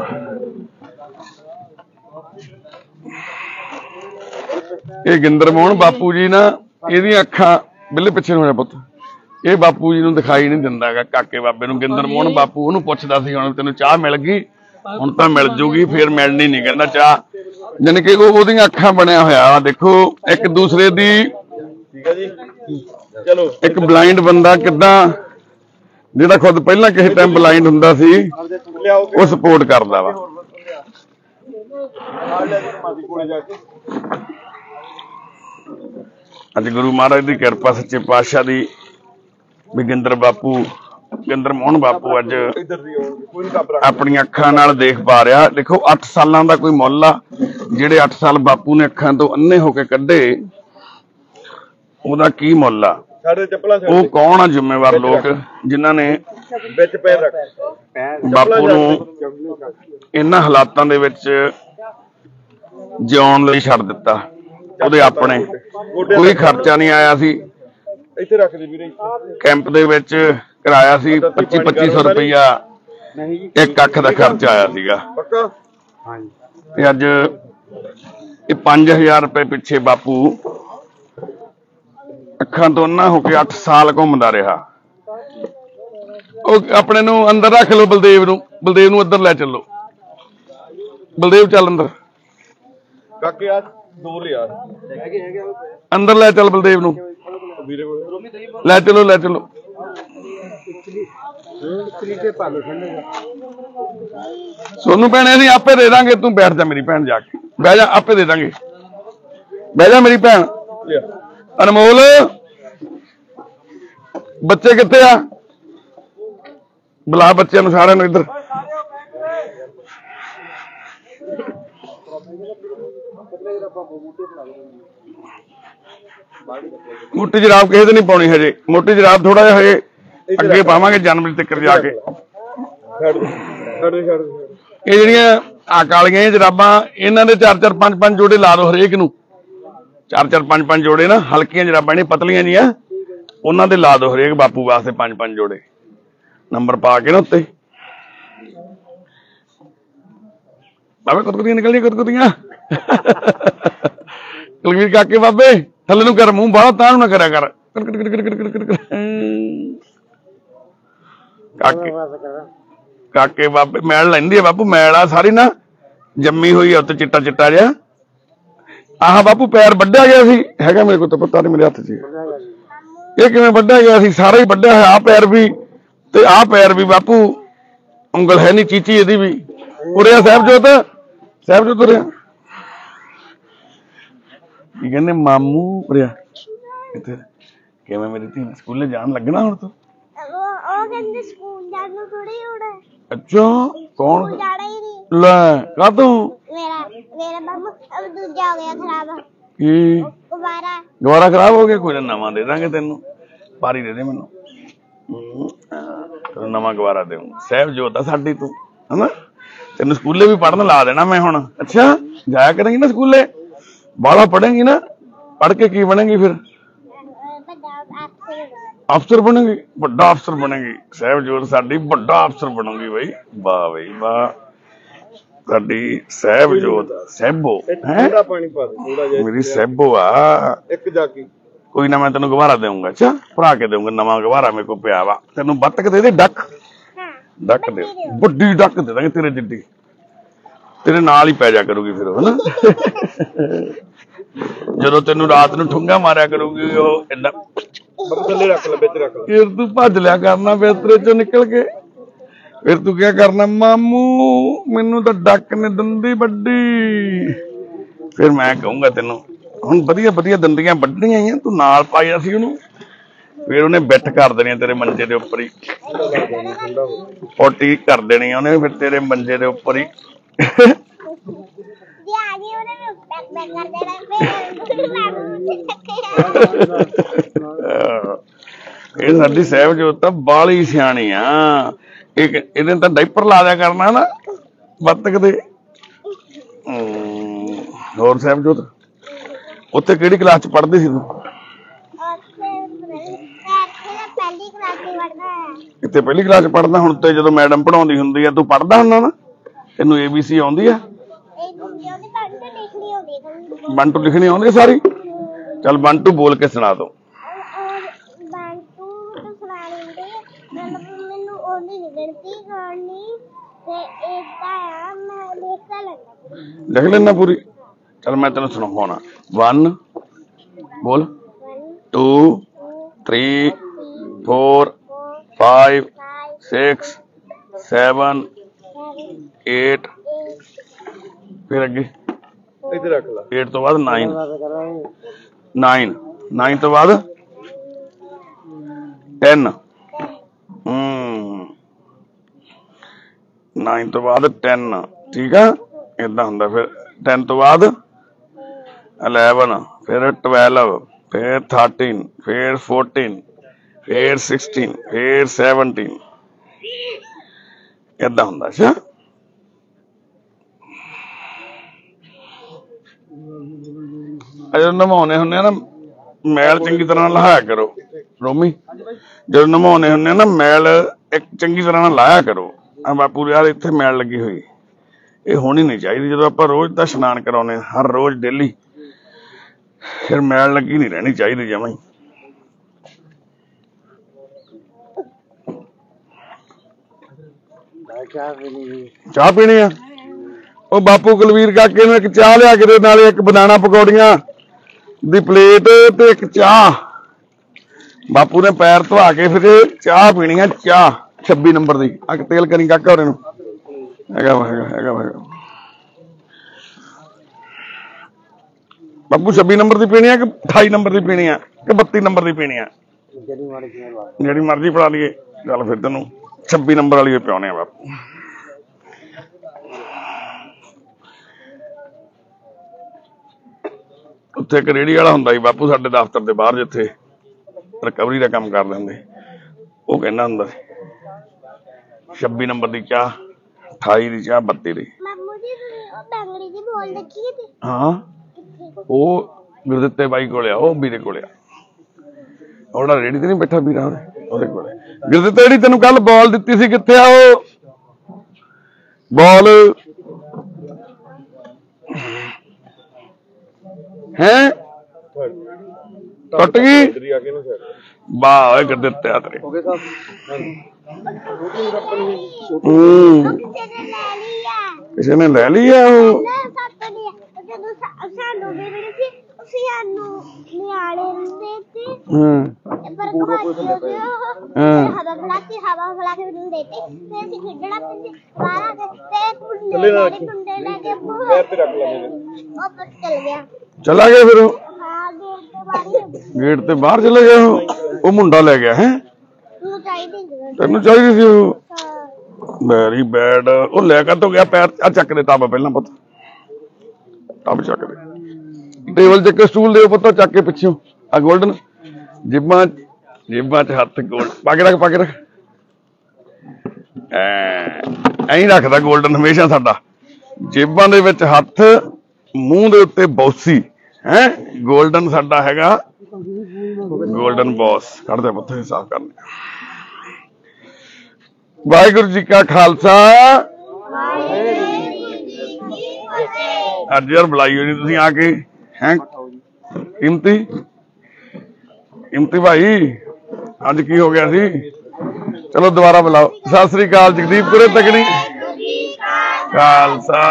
ਇਹ ਗਿੰਦਰ ਮੋਹਨ ਬਾਪੂ ਜੀ ਨਾ ਇਹਦੀਆਂ ਅੱਖਾਂ ਬਿੱਲੇ ਪਿੱਛੇ ਨੂੰ ਹੋ ਜਾ ਪੁੱਤ। ਇਹ ਬਾਪੂ ਜੀ ਨੂੰ ਦਿਖਾਈ ਨਹੀਂ ਦਿੰਦਾ ਹੈਗਾ ਕਾਕੇ ਬਾਬੇ ਨੂੰ। ਗਿੰਦਰ ਮੋਹਨ ਬਾਪੂ ਉਹਨੂੰ ਪੁੱਛਦਾ ਸੀ ਹੁਣ ਤੈਨੂੰ ਚਾਹ ਮਿਲ ਗਈ। ਹੁਣ ਤਾਂ ਮਿਲ ਜੂਗੀ ਫਿਰ ਮਿਲਣੀ ਨਹੀਂ ਕਹਿੰਦਾ ਚਾਹ। ਜਾਣੀ ਕਿ ਉਹਦੀਆਂ ਅੱਖਾਂ ਬਣਿਆ ਹੋਇਆ ਦੇਖੋ ਇੱਕ ਦੂਸਰੇ ਦੀ। ਠੀਕ ਹੈ ਜੀ ਚਲੋ। ਇੱਕ ਬਲਾਈਂਡ ਬੰਦਾ ਕਿੱਦਾਂ ਜਿਹੜਾ ਖੁਦ ਪਹਿਲਾਂ ਕਿਸੇ ਟਾਈਮ ਬਲਾਈਂਡ ਹੁੰਦਾ ਸੀ ਲਿਆਓ ਉਹ ਸਪੋਰਟ ਕਰਦਾ ਵਾ। ਮਾਦੀ ਕੋਲੇ ਜਾ ਕੇ ਅੱਜ ਗੁਰੂ ਮਹਾਰਾਜ ਦੀ ਕਿਰਪਾ ਸੱਚੇ ਪਾਤਸ਼ਾਹ ਦੀ ਵੀ ਗਿੰਦਰ ਮੋਹਨ ਬਾਪੂ ਅੱਜ ਇੱਧਰ ਦੀ ਕੋਈ ਨਹੀਂ ਕੱਪ ਰੱਖ ਆਪਣੀਆਂ ਅੱਖਾਂ ਨਾਲ ਦੇਖ ਪਾ ਰਿਹਾ। ਦੇਖੋ 8 ਸਾਲਾਂ ਦਾ ਕੋਈ ਮੁੱਲ ਆ। ਜਿਹੜੇ 8 ਸਾਲ ਬਾਪੂ ਨੇ ਅੱਖਾਂ ਤੋਂ ਅੰਨੇ ਹੋ ਕੇ ਕੱਢੇ ਉਹਦਾ ਕੀ ਮੁੱਲ ਆ। ਸਾਡੇ ਚੱਪਲਾਂ ਉਹ ਕੌਣ ਆ ਜ਼ਿੰਮੇਵਾਰ ਲੋਕ ਜਿਨ੍ਹਾਂ ਨੇ ਵਿੱਚ ਪੈਰ ਰੱਖ ਬਾਪੂ ਨੂੰ ਇਹਨਾਂ ਹਾਲਾਤਾਂ ਦੇ ਵਿੱਚ ਜਿਉਣ ਲਈ ਛੱਡ ਦਿੱਤਾ। ਉਹਦੇ ਆਪਣੇ ਕੋਈ ਖਰਚਾ ਨਹੀਂ ਆਇਆ ਸੀ। ਇੱਥੇ ਰੱਖ ਦੇ ਵੀਰੇ। ਕੈਂਪ ਦੇ ਵਿੱਚ ਕਰਾਇਆ ਸੀ 2500 ਰੁਪਇਆ ਇੱਕ ਅੱਖ ਦਾ ਖਰਚਾ ਆਇਆ ਸੀਗਾ। ਪੱਕਾ ਤੇ ਅੱਜ ਇਹ 5000 ਰੁਪਏ ਪਿੱਛੇ ਬਾਪੂ ਅੱਖਾਂ ਤੋਂ ਅੰਨਾ ਹੋ ਕੇ 8 ਸਾਲ ਘੁੰਮਦਾ ਰਿਹਾ। ਉਹ ਆਪਣੇ ਨੂੰ ਅੰਦਰ ਰੱਖ ਲਓ। ਬਲਦੇਵ ਨੂੰ ਅੰਦਰ ਲੈ ਚੱਲੋ। ਬਲਦੇਵ ਚੱਲ ਅੰਦਰ। ਕਾਕੇ ਆ 2 ਲਿਆ ਅੰਦਰ ਲੈ ਚੱਲ ਬਲਦੇਵ ਨੂੰ। ਵੀਰੇ ਕੋਲ ਲੈ ਚਲੋ ਸੋਨੂੰ ਭੈਣੇ ਅਸੀਂ ਆਪੇ ਦੇ ਦਾਂਗੇ। ਤੂੰ ਬੈਠ ਜਾ ਮੇਰੀ ਭੈਣ ਜਾ ਕੇ ਬਹਿ ਜਾ। ਆਪੇ ਦੇ ਦਾਂਗੇ। ਬਹਿ ਜਾ ਮੇਰੀ ਭੈਣ। ਲਿਆ ਅਨਮੋਲ ਬੱਚੇ ਕਿੱਥੇ ਆ? ਬੁਲਾ ਬੱਚਿਆਂ ਨੂੰ ਸਾਰਿਆਂ ਨੂੰ ਇੱਧਰ। ਮੋਟੀ ਜਰਾਬ ਕਿਸੇ ਤੇ ਨਹੀਂ ਪਾਉਣੀ ਹਜੇ। ਮੋਟੀ ਜਰਾਬ ਥੋੜਾ ਜਿਹਾ ਹਜੇ ਅੱਗੇ ਪਾਵਾਂਗੇ ਜਨਵਰੀ ਤੱਕ ਜਾ ਕੇ। ਛੱਡ ਦੇ ਇਹ ਜਿਹੜੀਆਂ ਆ ਕਾਲੀਆਂ ਜਰਾਬਾਂ ਇਹਨਾਂ ਦੇ 4-4 5-5 ਜੋੜੇ ਲਾ ਦੋ ਹਰੇਕ ਨੂੰ। 4-4 5-5 ਜੋੜੇ ਨਾ ਹਲਕੀਆਂ ਜਰਾਬਾਂ ਨੇ ਪਤਲੀਆਂ ਜੀਆਂ ਉਹਨਾਂ ਦੇ ਲਾ ਦੋ ਹਰੇਕ ਬਾਪੂ ਵਾਸਤੇ 5-5 ਜੋੜੇ ਨੰਬਰ ਪਾ ਕੇ ਨਾ ਉੱਤੇ। ਬਾਬੇ ਕੁੱਤਕੁੱਤੀਆਂ ਨਿਕਲਦੀਆਂ ਕੁੱਤਕੁੱਤੀਆਂ। ਕੁਲਵੀਰ ਕਾਕੇ ਬਾਬੇ ਥੱਲੇ ਨੂੰ ਕਰ ਮੂੰਹ ਬਾਹਲਾ ਤਾਂ ਨੂੰ ਨਾ ਕਰਿਆ ਕਰ। ਕਾਕੇ ਬਾਬੇ ਮੈਲ ਲੈਂਦੀ ਆ ਬਾਪੂ। ਮੈਲ ਆ ਸਾਰੀ ਨਾ ਜੰਮੀ ਹੋਈ ਆ ਉੱਤੇ ਚਿੱਟਾ ਚਿੱਟਾ ਜਿਹਾ। ਆਹ ਬਾਪੂ ਪੈਰ ਵੱਢਿਆ ਗਿਆ ਸੀ। ਹੈਗਾ ਮੇਰੇ ਕੋਲ ਤਾਂ ਪਤਾ ਨਹੀਂ ਮੇਰੇ ਹੱਥ 'ਚ। ਇਹ ਕਿਵੇਂ ਵੱਢਿਆ ਗਿਆ ਸੀ? ਸਾਰਾ ਹੀ ਵੱਢਿਆ ਹੋਇਆ। ਆਹ ਪੈਰ ਵੀ ਤੇ ਆਹ ਪੈਰ ਵੀ ਬਾਪੂ। ਉਂਗਲ ਹੈ ਨਹੀਂ ਚੀਚੀ ਇਹਦੀ ਵੀ। ਉਰਿਆ ਸਾਹਿਬਜੋਤ ਉਰਿਆ ਕੀ ਕਹਿੰਦੇ ਮਾਮੂ ਉਰਿਆ ਇੱਥੇ। ਕਿਵੇਂ ਮੇਰੀ ਧੀ ਸਕੂਲੇ ਜਾਣ ਲੱਗਣਾ ਹੁਣ ਤੂੰ? ਕਹਿੰਦੇ ਸਕੂਲ ਜਾਣ ਨੂੰ ਥੋੜੀ ਹੋਣਾ। ਅੱਛਾ ਕੌਣ? ਜਾਣਾ ਹੀ ਨਹੀਂ। ਲੈ ਕਾਹਤੋਂ? ਮੇਰਾ ਬਾਬੂ ਅਬ ਦੂਜਾ ਹੋ ਗਿਆ ਖਰਾਬ। ਕੀ ਦੁਬਾਰਾ ਖਰਾਬ ਹੋ ਗਿਆ? ਕੋਈ ਨਾ ਨਵਾਂ ਦੇ ਦਾਂਗੇ ਤੈਨੂੰ। ਪਾਰੀ ਦੇ ਦੇ ਮੈਨੂੰ। ਤੈਨੂੰ ਨਵਾਂ ਗਵਾਰਾ ਦੇਵਾਂ। ਸਾਹਿਬਜੋਤ ਆ ਸਾਡੀ ਤੂੰ ਹਨਾ। ਤੈਨੂੰ ਸਕੂਲੇ ਵੀ ਪੜ੍ਹਨ ਲਾ ਦੇਣਾ ਮੈਂ ਹੁਣ। ਅੱਛਾ ਜਾਇਆ ਕਰੇਂਗੀ ਨਾ ਸਕੂਲੇ? ਬਾਹਲਾ ਪੜ੍ਹੇਂਗੀ ਨਾ? ਪੜ੍ਹ ਕੇ ਕੀ ਬਣੇਗੀ ਫਿਰ? ਅਫਸਰ ਬਣੇਗੀ। ਵੱਡਾ ਅਫਸਰ ਬਣੇਗੀ। ਸਾਹਿਬਜੋਤ ਸਾਡੀ ਵੱਡਾ ਅਫਸਰ ਬਣੂਗੀ ਬਈ। ਵਾਹ ਬਈ ਵਾਹ। ਸਾਡੀ ਸਹਿਬਜੋਤ ਸਹਿਬੋ ਹੈ ਠੰਡਾ ਪਾਣੀ ਪਾ ਦੇ ਥੋੜਾ ਜਿਹਾ ਮੇਰੀ ਸਹਿਬੋ ਆ। ਇੱਕ ਜਾਗੀ ਕੋਈ ਨਾ ਮੈਂ ਤੈਨੂੰ ਗਵਾਰਾ ਦੇਵਾਂਗਾ। ਅੱਛਾ ਭਰਾ ਕੇ ਦੇਵਾਂਗਾ ਨਵਾਂ ਗਵਾਰਾ ਮੇਰੇ ਕੋਲ ਪਿਆ ਵਾ। ਤੈਨੂੰ ਬੱਤਕ ਦੇ ਦੇ ਡੱਕ ਡੱਕ ਦੇ ਵੱਡੀ ਡੱਕ ਦੇ ਦਾਂਗੇ ਤੇਰੇ ਜਿੱਡੀ ਤੇਰੇ ਨਾਲ ਹੀ ਪੈ ਜਾ ਕਰੂਗੀ ਫਿਰ ਹਨਾ। ਜਦੋਂ ਤੈਨੂੰ ਰਾਤ ਨੂੰ ਠੁੰਗਾ ਮਾਰਿਆ ਕਰੂਗੀ ਉਹ ਏਦਾਂ ਥੱਲੇ ਰੱਖ ਲੈ ਵਿੱਚ ਰੱਖ ਲੈ। ਫਿਰ ਤੂੰ ਭੱਜ ਲਿਆ ਕਰਨਾ ਬਿਸਤਰੇ ਚੋਂ ਨਿਕਲ ਕੇ। ਫਿਰ ਤੂੰ ਕੀ ਕਰਨਾ ਮਾਮੂ ਮੈਨੂੰ ਤਾਂ ਡੱਕ ਨੇ ਦੰਦੀ ਵੱਡੀ। ਫਿਰ ਮੈਂ ਕਹੂੰਗਾ ਤੈਨੂੰ ਹੁਣ ਵਧੀਆ ਵਧੀਆ ਦੰਦੀਆਂ ਵੱਢਣੀਆਂ ਆਈਆਂ ਤੂੰ ਨਾਲ ਪਾਇਆ ਸੀ ਉਹਨੂੰ। ਫਿਰ ਉਹਨੇ ਬਿੱਟ ਕਰ ਦੇਣੀ ਤੇਰੇ ਮੰਜੇ ਦੇ ਉੱਪਰ ਹੀ ਪੋਟੀ ਕਰ ਦੇਣੀ ਉਹਨੇ ਫਿਰ ਤੇਰੇ ਮੰਜੇ ਦੇ ਉੱਪਰ ਹੀ। ਇਹ ਸਾਡੀ ਸਹਿਬਜੋਤ ਤਾਂ ਬਾਲੀ ਸਿਆਣੀ ਆ। ਇਹਨੇ ਤਾਂ ਡਾਈਪਰ ਲਾ ਦਿਆ ਕਰਨਾ ਨਾ ਬੱਤਕ ਦੇ। ਹੋਰ ਸਹਿਬਜੋਤ ਉੱਥੇ ਕਿਹੜੀ ਕਲਾਸ ਚ ਪੜ੍ਹਦੀ ਸੀ ਤੂੰ? ਕਿਤੇ ਪਹਿਲੀ ਕਲਾਸ ਚ ਪੜ੍ਹਦਾ। ਹੁਣ ਤੇ ਜਦੋਂ ਮੈਡਮ ਪੜ੍ਹਾਉਂਦੀ ਹੁੰਦੀ ਆ ਤੂੰ ਪੜ੍ਹਦਾ ਹੁੰਦਾ ਨਾ? ਤੈਨੂੰ ABC ਆਉਂਦੀ ਆ? 1 2 ਲਿਖਣੀ ਆਉਂਦੀ ਸਾਰੀ? ਚੱਲ 1 2 ਬੋਲ ਕੇ ਸੁਣਾ ਦੋ। ਲਿਖ ਲੈਣਾ ਪੂਰੀ? ਚੱਲ ਮੈਂ ਤੈਨੂੰ ਸੁਣਾਉਣਾ। 1 ਬੋਲ 2 3 4 5 6 7 8 ਫਿਰ ਅੱਗੇ ਇੱਧਰ ਰੱਖ ਲੈ। 8 ਤੋਂ ਬਾਅਦ 9 9 ਤੋਂ ਬਾਅਦ 10 9 ਤੋਂ ਬਾਅਦ 10 ਠੀਕ ਆ ਏਦਾਂ ਹੁੰਦਾ। ਫਿਰ 10 ਤੋਂ ਬਾਅਦ 11 ਫਿਰ 12 ਫਿਰ 13 ਫਿਰ 14 ਫਿਰ 16 ਫਿਰ 17 ਏਦਾਂ ਹੁੰਦਾ। ਅੱਛਾ ਜਦੋਂ ਨਹਾਉਣੇ ਹੁੰਦੇ ਆ ਨਾ ਮੈਲ ਚੰਗੀ ਤਰ੍ਹਾਂ ਨਾਲ ਲਾਇਆ ਕਰੋ ਰੋਮੀ। ਜਦੋਂ ਨਹਾਉਣੇ ਹੁੰਦੇ ਆ ਨਾ ਮੈਲ ਇੱਕ ਚੰਗੀ ਤਰ੍ਹਾਂ ਨਾਲ ਲਾਇਆ ਕਰੋ। ਆ ਬਾਪੂ ਯਾਰ ਇੱਥੇ ਮੈਲ ਲੱਗੀ ਹੋਈ ਇਹ ਹੋਣੀ ਨਹੀਂ ਚਾਹੀਦੀ। ਜਦੋਂ ਆਪਾਂ ਰੋਜ਼ ਦਾ ਇਸ਼ਨਾਨ ਕਰਾਉਨੇ ਹਰ ਰੋਜ਼ ਡੇਲੀ ਫਿਰ ਮੈਲ ਲੱਗੀ ਨਹੀਂ ਰਹਿਣੀ ਚਾਹੀਦੀ ਜਮਾਂ ਹੀ। ਚਾਹ ਪੀਣੀ ਆ? ਉਹ ਬਾਪੂ ਕੁਲਵੀਰ ਕਾਕੇ ਨੂੰ ਇੱਕ ਚਾਹ ਲਿਆ ਕੇ ਦੇ ਨਾਲੇ ਇੱਕ ਬਨਾਨਾ ਪਕੌੜੀਆਂ ਦੀ ਪਲੇਟ ਤੇ ਇੱਕ ਚਾਹ। ਬਾਪੂ ਨੇ ਪੈਰ ਧਵਾ ਕੇ ਫਿਰ ਚਾਹ ਪੀਣੀ ਆ ਚਾਹ 26 ਨੰਬਰ ਦੀ। ਆ ਤੇਲ ਕਰੀ ਕਾਕਾ ਹੋਰੇ ਨੂੰ ਹੈਗਾ ਬਾਪੂ 26 ਨੰਬਰ ਦੀ ਪੀਣੀ ਆ ਕਿ 28 ਨੰਬਰ ਦੀ ਪੀਣੀ ਆ ਕਿ 32 ਨੰਬਰ ਦੀ ਪੀਣੀ ਆ? ਜਿਹੜੀ ਮਰਜ਼ੀ ਪੜਾ ਲਈਏ। ਚੱਲ ਫਿਰ ਤੈਨੂੰ 26 ਨੰਬਰ ਵਾਲੀ ਪਿਆਉਣੇ ਆ ਬਾਪੂ। ਉੱਥੇ ਇੱਕ ਰੇਹੜੀ ਵਾਲਾ ਹੁੰਦਾ ਸੀ ਬਾਪੂ ਸਾਡੇ ਦਫ਼ਤਰ ਦੇ ਬਾਹਰ ਜਿੱਥੇ ਰਿਕਵਰੀ ਦਾ ਕੰਮ ਕਰਦੇ ਹੁੰਦੇ। ਉਹ ਕਹਿੰਦਾ ਹੁੰਦਾ ਸੀ 26 ਨੰਬਰ ਦੀ ਚਾਹ 28 ਦੀ ਚਾਹ 32 ਦੀ। ਹਾਂ ਉਹ ਗੁਰਦਿੱਤੇ ਬਾਈ ਕੋਲੇ ਆ ਉਹ ਵੀਰੇ ਕੋਲੇ ਆ। ਉਹਦਾ ਰੇਹੜੀ ਤੇ ਨਹੀਂ ਬੈਠਾ ਵੀਰਾ ਉਹਦੇ ਕੋਲੇ। ਗੁਰਦਿੱਤੇ ਜਿਹੜੀ ਤੈਨੂੰ ਕੱਲ ਬਾਲ ਦਿੱਤੀ ਸੀ ਕਿੱਥੇ ਆ ਉਹ ਬਾਲ? ਹੈਂ ਟੁੱਟ ਗਈ? ਵਾਹ ਓਏ ਗੁਰਦਿੱਤੇ ਆ ਤੇਰੇ। ਕਿਸੇ ਨੇ ਲੈ ਲਈ ਆ ਉਹ? ਚਲਾ ਗਿਆ ਫਿਰ ਗੇਟ ਤੇ ਬਾਹਰ ਚਲਾ ਗਿਆ ਉਹ ਮੁੰਡਾ ਲੈ ਗਿਆ। ਹੈ ਤੈਨੂੰ ਚਾਹੀਦੀ ਸੀ ਉਹ? Very bad. ਉਹ ਲੈ ਕੇ ਤੋਂ ਗਿਆ ਪੈਰ ਆ ਚੱਕ ਦੇ ਟੱਬ ਪਹਿਲਾਂ ਪੁੱਤ ਟੱਬ ਚੱਕ ਦੇ ਟੇਬਲ ਚੱਕ ਕੇ ਸਟੂਲ ਦੇ ਪੁੱਤ ਚੱਕ ਕੇ ਪਿੱਛੋਂ ਆ ਗੋਲਡਨ ਜੇਬਾਂ ਚ ਹੱਥ ਗੋਲਡ ਪਾ ਕੇ ਰੱਖ ਐਂ ਰੱਖਦਾ ਗੋਲਡਨ ਹਮੇਸ਼ਾ ਸਾਡਾ ਜੇਬਾਂ ਦੇ ਵਿੱਚ ਹੱਥ ਮੂੰਹ ਦੇ ਉੱਤੇ ਬੌਸੀ ਹੈ। ਗੋਲਡਨ ਸਾਡਾ ਹੈਗਾ ਗੋਲਡਨ ਬੌਸ। ਕੱਢਦੇ ਪੁੱਤ ਸਾਫ਼ ਕਰਨੇ। ਵਾਹਿਗੁਰੂ ਜੀ ਕਾ ਖਾਲਸਾ ਅੱਜ ਯਾਰ ਬੁਲਾਈ ਹੋਈ ਨਹੀਂ ਤੁਸੀਂ ਆ ਕੇ ਹੈ ਕੀਮਤੀ ਭਾਈ ਅੱਜ ਕੀ ਹੋ ਗਿਆ ਸੀ? ਚਲੋ ਦੁਬਾਰਾ ਬੁਲਾਓ। ਸਤਿ ਸ੍ਰੀ ਅਕਾਲ ਜਗਦੀਪ ਪੁਰੇ ਤਕੜੀ ਖਾਲਸਾ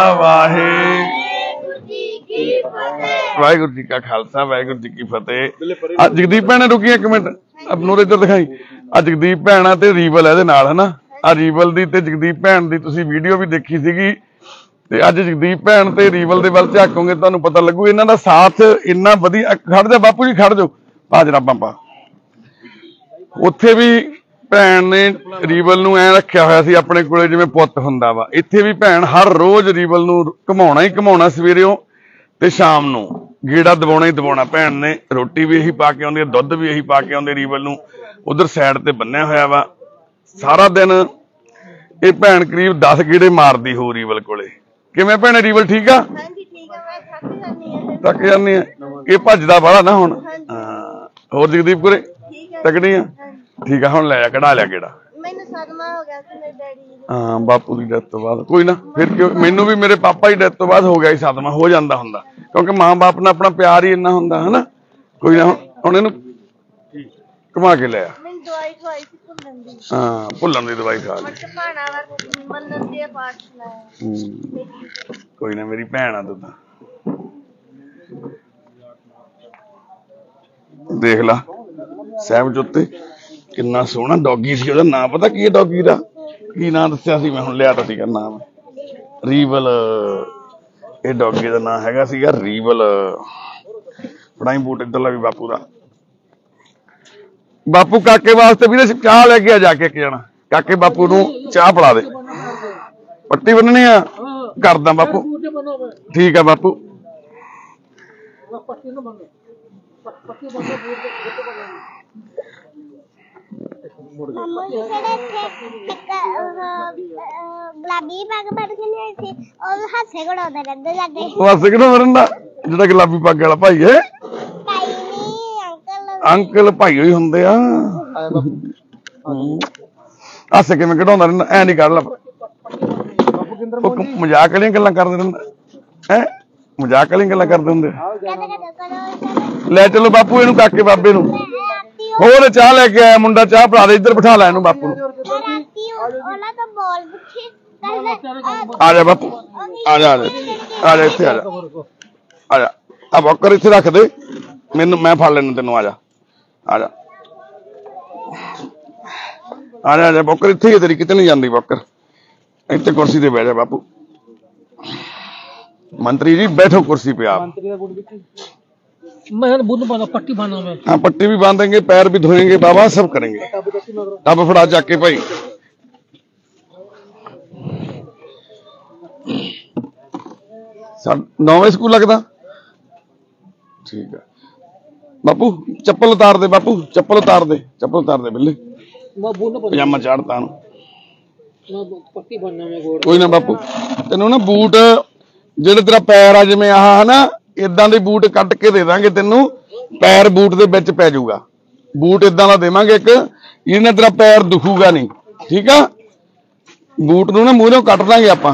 ਵਾਹਿਗੁਰੂ ਜੀ ਕਾ ਖਾਲਸਾ ਵਾਹਿਗੁਰੂ ਜੀ ਕੀ ਫਤਿਹ। ਆ ਜਗਦੀਪ ਭੈਣ ਰੁਕੀ ਇੱਕ ਮਿੰਟ, ਨੂਰ ਇੱਧਰ ਦਿਖਾਈ। ਆ ਜਗਦੀਪ ਭੈਣ ਤੇ ਰੀਵਲ ਇਹਦੇ ਨਾਲ ਹਨਾ। ਆ ਰੀਵਲ ਦੀ ਤੇ ਜਗਦੀਪ ਭੈਣ ਦੀ ਤੁਸੀਂ ਵੀਡੀਓ ਵੀ ਦੇਖੀ ਸੀਗੀ ਤੇ ਅੱਜ ਜਗਦੀਪ ਭੈਣ ਤੇ ਰੀਵਲ ਦੇ ਵੱਲ ਝਾਕੋਗੇ ਤੁਹਾਨੂੰ ਪਤਾ ਲੱਗੂ ਇਹਨਾਂ ਦਾ ਸਾਥ ਇੰਨਾ ਵਧੀਆ। ਖੜ ਜਾ ਬਾਪੂ ਜੀ ਖੜ ਜਾਓ, ਪਾ ਜਰਾਬਾਂ ਪਾ। ਉੱਥੇ ਵੀ ਭੈਣ ਨੇ ਰੀਵਲ ਨੂੰ ਐ ਰੱਖਿਆ ਹੋਇਆ ਸੀ ਆਪਣੇ ਕੋਲੇ ਜਿਵੇਂ ਪੁੱਤ ਹੁੰਦਾ ਵਾ। ਇੱਥੇ ਵੀ ਭੈਣ ਹਰ ਰੋਜ਼ ਰੀਵਲ ਨੂੰ ਘੁਮਾਉਣਾ ਹੀ ਘੁਮਾਉਣਾ, ਸਵੇਰਿਓਂ ਤੇ ਸ਼ਾਮ ਨੂੰ ਗੇੜਾ ਦਵਾਉਣਾ ਹੀ ਦਵਾਉਣਾ। ਭੈਣ ਨੇ ਰੋਟੀ ਵੀ ਇਹੀ ਪਾ ਕੇ ਆਉਂਦੀ, ਦੁੱਧ ਵੀ ਇਹੀ ਪਾ ਕੇ ਆਉਂਦੇ ਰੀਵਲ ਨੂੰ। ਉਧਰ ਸਾਈਡ ਤੇ ਬੰਨਿਆ ਹੋਇਆ ਵਾ। ਸਾਰਾ ਦਿਨ ਇਹ ਭੈਣ ਕਰੀਬ 10 ਗੇੜੇ ਮਾਰਦੀ ਹੋ ਰੀਵਲ ਕੋਲੇ। ਕਿਵੇਂ ਭੈਣੇ ਰੀਵਲ ਠੀਕ ਆ? ਥੱਕ ਜਾਂਦੀ ਆ, ਇਹ ਭੱਜਦਾ ਬਾਹਲਾ ਨਾ ਹੁਣ। ਹਾਂ ਹੋਰ ਜਗਦੀਪ ਕੋਲੇ ਤਕੜੀ ਆ? ਠੀਕ ਆ, ਹੁਣ ਲੈ ਆ ਕਢਾ ਲਿਆ ਗੇੜਾ। ਮੈਨੂੰ ਸਦਮਾ ਹੋ ਗਿਆ ਸੀ ਮੇਰੇ ਡੈਡੀ ਜੀ ਨੂੰ। ਹਾਂ ਬਾਪੂ ਦੀ ਡੈਥ ਤੋਂ ਬਾਅਦ ਕੋਈ ਨਾ, ਫਿਰ ਕਿਉਂ? ਮੈਨੂੰ ਵੀ ਮੇਰੇ ਪਾਪਾ ਦੀ ਡੈਥ ਤੋਂ ਬਾਅਦ ਹੋ ਗਿਆ ਸੀ ਸਦਮਾ, ਹੋ ਜਾਂਦਾ ਹੁੰਦਾ ਕਿਉਂਕਿ ਮਾਂ ਬਾਪ ਨਾਲ ਆਪਣਾ ਪਿਆਰ ਹੀ ਇੰਨਾ ਹੁੰਦਾ ਹਨਾ। ਕੋਈ ਨਾ ਹੁਣ ਇਹਨੂੰ ਘੁਮਾ ਕੇ ਲਿਆ। ਮੈਨੂੰ ਦਵਾਈ ਖਵਾਈ ਸੀ ਭੁੱਲਣ ਦੀ। ਹਾਂ ਭੁੱਲਣ ਦੀ ਦਵਾਈ ਖਾ ਲਈ। ਭਾਣਾ ਵਾ ਮੰਨਣ ਦੇ ਪਾਠ ਸੁਣਾਇਆ। ਕੋਈ ਨਾ ਮੇਰੀ ਭੈਣ ਆ ਤੂੰ ਤਾਂ। ਦੇਖ ਲਾ ਸਾਹਿਬ ਜੋਤੇ ਕਿੰਨਾ ਸੋਹਣਾ ਡੌਗੀ ਸੀ। ਉਹਦਾ ਨਾਂ ਪਤਾ ਕੀ ਹੈ ਡੌਗੀ ਦਾ? ਕੀ ਨਾਂ ਦੱਸਿਆ ਸੀ ਮੈਂ? ਹੁਣ ਲਿਆ ਤਾਂ ਸੀਗਾ ਨਾਮ, ਰੀਵਲ। ਇਹ ਡੌਗੀ ਦਾ ਨਾਂ ਹੈਗਾ ਸੀਗਾ ਰੀਵਲ। ਫੜਾਈ ਬੂਟ ਇੱਧਰਲਾ ਵੀ ਬਾਪੂ ਦਾ। ਬਾਪੂ ਕਾਕੇ ਵਾਸਤੇ ਵੀਰੇ ਚਾਹ ਲੈ ਕੇ ਆ ਜਾ ਕੇ ਇੱਕ ਜਣਾ। ਕਾਕੇ ਬਾਪੂ ਨੂੰ ਚਾਹ ਪਿਲਾ ਦੇ। ਪੱਟੀ ਬੰਨਣੀ ਆ? ਕਰਦਾ ਬਾਪੂ। ਠੀਕ ਆ ਬਾਪੂ। ਗੁਲਾਬੀ ਪੱਗ ਬੰਨ ਕੇ ਲਿਆਈ ਸੀ, ਉਹ ਹਾਸੇ ਘੜਾਉਂਦਾ ਰਹਿੰਦਾ ਸਾਡੇ। ਉਹ ਹਾਸੇ ਕਿਹੜਾ ਵਰੰਦਾ ਜਿਹੜਾ ਗੁਲਾਬੀ ਪੱਗ ਵਾਲਾ ਭਾਈ ਹੈ? ਭਾਈ ਨਹੀਂ ਅੰਕਲ। ਅੰਕਲ ਭਾਈ ਹੀ ਹੁੰਦੇ ਆ। ਹਾਸੇ ਕਿਵੇਂ ਕਢਾਉਂਦਾ ਰਹਿੰਦਾ? ਐ ਨਹੀਂ ਕਰ ਲਾ, ਮਜ਼ਾਕ ਵਾਲੀਆਂ ਗੱਲਾਂ ਕਰਦੇ ਰਹਿੰਦਾ ਹੈ। ਮਜ਼ਾਕ ਵਾਲੀਆਂ ਗੱਲਾਂ ਕਰਦੇ ਹੁੰਦੇ। ਲੈ ਚਲੋ ਬਾਪੂ ਇਹਨੂੰ ਕਾਕੇ ਬਾਬੇ ਨੂੰ। ਹੋਰ ਚਾਹ ਲੈ ਕੇ ਆਇਆ ਮੁੰਡਾ, ਚਾਹ ਪਿਲਾ ਦੇ। ਇੱਧਰ ਬਿਠਾ ਲੈ ਇਹਨੂੰ ਬਾਪੂ ਨੂੰ। ਆ ਜਾ ਬਾਪੂ, ਆ ਜਾ ਆ ਜਾ ਆ ਜਾ ਇੱਥੇ ਆ ਜਾ ਆ ਜਾ। ਆ ਬੋਕਰ ਇੱਥੇ ਰੱਖ ਦੇ, ਮੈਨੂੰ ਮੈਂ ਫੜ ਲੈਣਾ ਤੈਨੂੰ। ਆ ਜਾ ਆ ਜਾ ਆ ਜਾ ਆ ਜਾ ਬੋਕਰ ਇੱਥੇ ਹੀ ਤੇਰੀ, ਕਿਤੇ ਨਹੀਂ ਜਾਂਦੀ ਬੋਕਰ। ਇੱਥੇ ਕੁਰਸੀ ਤੇ ਬਹਿ ਜਾ ਬਾਪੂ। मंत्री जी बैठो कुर्सी पे आप। मैं पट्टी बांधा मैं। हाँ पट्टी भी बांधेंगे, पैर भी धोएंगे बाबा, सब करेंगे। टब फड़ा जाके भाई। नौवें स्कूल लगता ठीक है। बापू चप्पल उतार दे, बापू चप्पल उतार दे, चप्पल उतार दे बिल्ले, पजामा चाड़ता कोई ना बापू। तेनों ना बूट ਜਿਹੜੇ ਤੇਰਾ ਪੈਰ ਆ ਜਿਵੇਂ ਆਹ ਹਨਾ, ਇਦਾਂ ਦੇ ਬੂਟ ਕੱਟ ਕੇ ਦੇ ਦਾਂਗੇ ਤੈਨੂੰ। ਪੈਰ ਬੂਟ ਦੇ ਵਿੱਚ ਪੈ ਜਾਊਗਾ। ਬੂਟ ਇਦਾਂ ਦਾ ਦੇਵਾਂਗੇ ਇੱਕ, ਇਹਦੇ ਨਾਲ ਤੇਰਾ ਪੈਰ ਦੁਖੂਗਾ ਨਹੀਂ, ਠੀਕ ਆ। ਬੂਟ ਨੂੰ ਨਾ ਮੂਹਰੋਂ ਕੱਟ ਦਾਂਗੇ ਆਪਾਂ।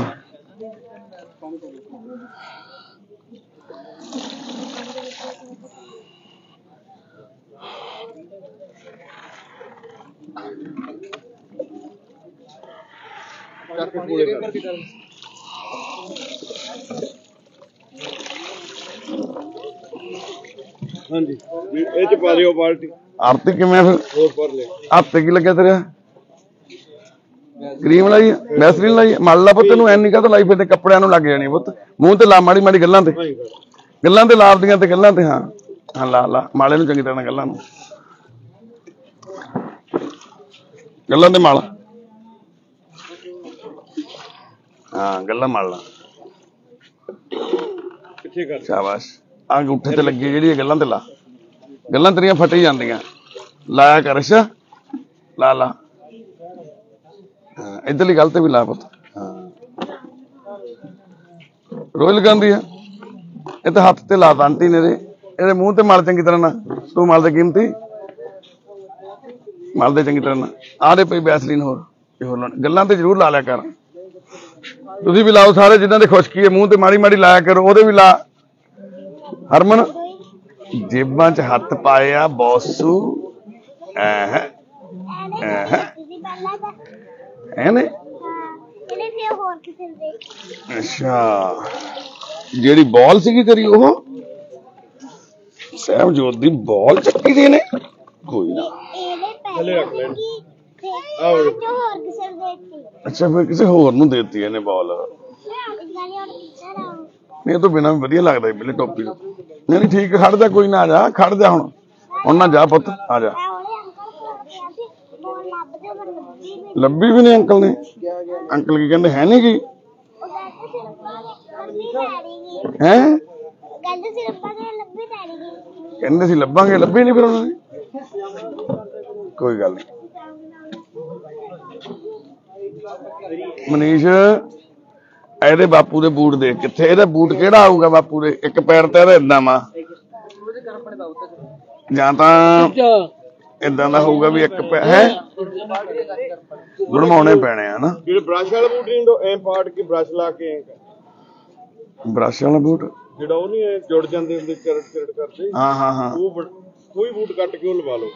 ਹਾਂਜੀ ਇਹ ਚ ਪਾ ਦਿਓ ਬਾਲਟੀ। ਆਰਤੀ ਕਿਵੇਂ ਫਿਰ? ਹੋਰ ਭਰ ਲੈ। ਹੱਥ ਕੀ ਲੱਗਿਆ ਤੇਰਾ? ਕਰੀਮ ਲਾਈ, ਵੈਸਲੀਨ ਲਾਈ? ਮਲ ਲਾ ਪੁੱਤ ਨੂੰ, ਐ ਨਹੀਂ ਕਹਤਾ ਲਾਈ ਫਿਰ ਤੇ ਕੱਪੜਿਆਂ ਨੂੰ ਲੱਗ ਜਾਣੀ ਪੁੱਤ। ਮੂੰਹ ਤੇ ਲਾ ਮਾੜੀ ਮਾੜੀ ਗੱਲਾਂ ਤੇ, ਗੱਲਾਂ ਤੇ ਲਾਰਦੀਆਂ ਤੇ ਗੱਲਾਂ ਤੇ। ਹਾਂ ਹਾਂ ਲਾ ਲਾ ਮਾਲੇ ਨੂੰ ਚੰਗੀ ਤਰ੍ਹਾਂ ਗੱਲਾਂ ਨੂੰ, ਗੱਲਾਂ ਤੇ ਮਾਲ। ਹਾਂ ਗੱਲਾਂ ਮਾਲ ਲਾ। ਸ਼ਾਬਾਸ਼। ਆ ਅੰਗੂਠੇ ਤੇ ਲੱਗੀ ਜਿਹੜੀ ਗੱਲਾਂ ਤੇ ਲਾ, ਗੱਲਾਂ ਤੇਰੀਆਂ ਫਟ ਹੀ ਜਾਂਦੀਆਂ। ਲਾਇਆ ਕਰ। ਅੱਛਾ ਲਾ ਲਾ। ਹਾਂ ਇੱਧਰਲੀ ਗੱਲ ਤੇ ਵੀ ਲਾ ਪੁੱਤ। ਹਾਂ ਰੋਜ਼ ਲਗਾਉਂਦੀ ਆ ਇਹ ਤਾਂ। ਹੱਥ ਤੇ ਲਾ ਤਾ ਆਂਟੀ ਨੇ ਇਹਦੇ ਮੂੰਹ ਤੇ ਮਲ ਚੰਗੀ ਤਰ੍ਹਾਂ ਨਾਲ। ਤੂੰ ਮਲ ਦੇ ਕੀਮਤੀ, ਮਲ ਦੇ ਚੰਗੀ ਤਰ੍ਹਾਂ ਨਾਲ। ਆਹ ਦੇ ਪਈ ਵੈਸਲੀਨ। ਹੋਰ ਗੱਲਾਂ ਤੇ ਜ਼ਰੂਰ ਲਾ ਲਿਆ ਕਰ। ਤੁਸੀਂ ਵੀ ਲਾਓ ਸਾਰੇ, ਜਿਨ੍ਹਾਂ ਦੇ ਖੁਸ਼ਕੀ ਹੈ ਮੂੰਹ ਤੇ ਮਾੜੀ ਮਾੜੀ ਲਾਇਆ ਕਰੋ, ਉਹਦੇ ਵੀ ਲਾ। ਹਰਮਨ ਜੇਬਾਂ 'ਚ ਹੱਥ ਪਾਏ ਆ ਬੌਸੂ। ਤੁਸੀਂ ਪਹਿਲਾਂ ਤਾਂ ਐਨੇ ਇਹਨੇ ਫਿਰ ਹੋਰ ਕਿਸੇ ਦੇ ਅੱਛਾ, ਜਿਹੜੀ ਬਾਲ ਸੀਗੀ ਤੇਰੀ ਉਹ ਸਹਿਬਜੋਤ ਦੀ ਬਾਲ ਚੱਕੀ ਦੀ ਨੇ। ਕੋਈ ਨਾ, ਇਹਦੇ ਪਹਿਲੇ ਰੱਖ ਲੈਣ। ਸੀਗੀ ਤੇ ਬਾਅਦ ਚੋਂ ਹੋਰ ਕਿਸੇ ਨੂੰ ਦੇਤੀ। ਅੱਛਾ ਫਿਰ ਕਿਸੇ ਹੋਰ ਨੂੰ ਦੇਤੀ ਇਹਨੇ ਬਾਲ। ਗਾਲੀ ਹੋਰ ਕਿਸੇ ਦਾ ਨਹੀਂ, ਇਹ ਤੋਂ ਬਿਨਾਂ ਵੀ ਵਧੀਆ ਲੱਗਦਾ ਸੀ ਪਹਿਲੇ ਟੋਪੀ ਤੋਂ। ਨਹੀਂ ਠੀਕ, ਖੜ ਜਾ, ਕੋਈ ਨਾ, ਆ ਜਾ, ਖੜ ਜਾ ਹੁਣ ਨਾ ਜਾ ਪੁੱਤ, ਆ ਜਾ। ਉਹਲੇ ਅੰਕਲ ਕੋਲ ਗਿਆ ਸੀ ਬੋਲ ਲੱਭਦੇ ਪਰ ਲੱਭੀ ਨਹੀਂ। ਲੱਭੀ ਵੀ ਨਹੀਂ ਅੰਕਲ ਨੇ? ਅੰਕਲ ਕੀ ਕਹਿੰਦੇ, ਹੈ ਨਹੀਂ ਗੀ? ਉਹ ਕਹਿੰਦੇ ਸੀ ਲੱਭੀ ਤੈਰੀ ਗਈ। ਹੈ ਕਹਿੰਦੇ ਸੀ ਲੱਭੀ ਤੈਰੀ ਗਈ। ਕਹਿੰਦੇ ਸੀ ਲੱਭਾਂਗੇ, ਲੱਭੀ ਨਹੀਂ ਫਿਰ ਉਹਨਾਂ ਨੇ। ਕੋਈ ਗੱਲ ਨਹੀਂ ਮਨੀਸ਼, ਇਹਦੇ ਬਾਪੂ ਦੇ ਬੂਟ ਦੇਖ ਕਿੱਥੇ, ਇਹਦਾ ਬੂਟ ਕਿਹੜਾ ਆਊਗਾ ਬਾਪੂ ਦੇ? ਇੱਕ ਪੈਰ ਤੇ ਇਹਦਾ ਏਦਾਂ ਵਾ, ਜਾਂ ਤਾਂ ਏਦਾਂ ਦਾ ਹੋਊਗਾ ਵੀ ਇੱਕ ਪੈਰ ਹੈ, ਬਣਵਾਉਣੇ ਪੈਣੇ ਆ ਨਾ। ਜਿਹੜੇ ਬ੍ਰਸ਼ ਵਾਲਾ ਬੂਟ ਨਹੀਂ ਐ ਪਾੜ ਕੇ ਬ੍ਰਸ਼ ਲਾ ਕੇ ਬ੍ਰਸ਼ ਵਾਲਾ ਬੂਟ, ਜਿਹੜਾ ਉਹ ਨਹੀਂ ਜੁੜ ਜਾਂਦੇ ਹੁੰਦੇ ਚਰੜ ਚਰੜ ਕਰਦੇ, ਹਾਂ ਹਾਂ ਹਾਂ। ਉਹ ਕੋਈ ਬੂਟ ਕੱਟ ਕੇ ਉਹ ਲਵਾ ਲਓ।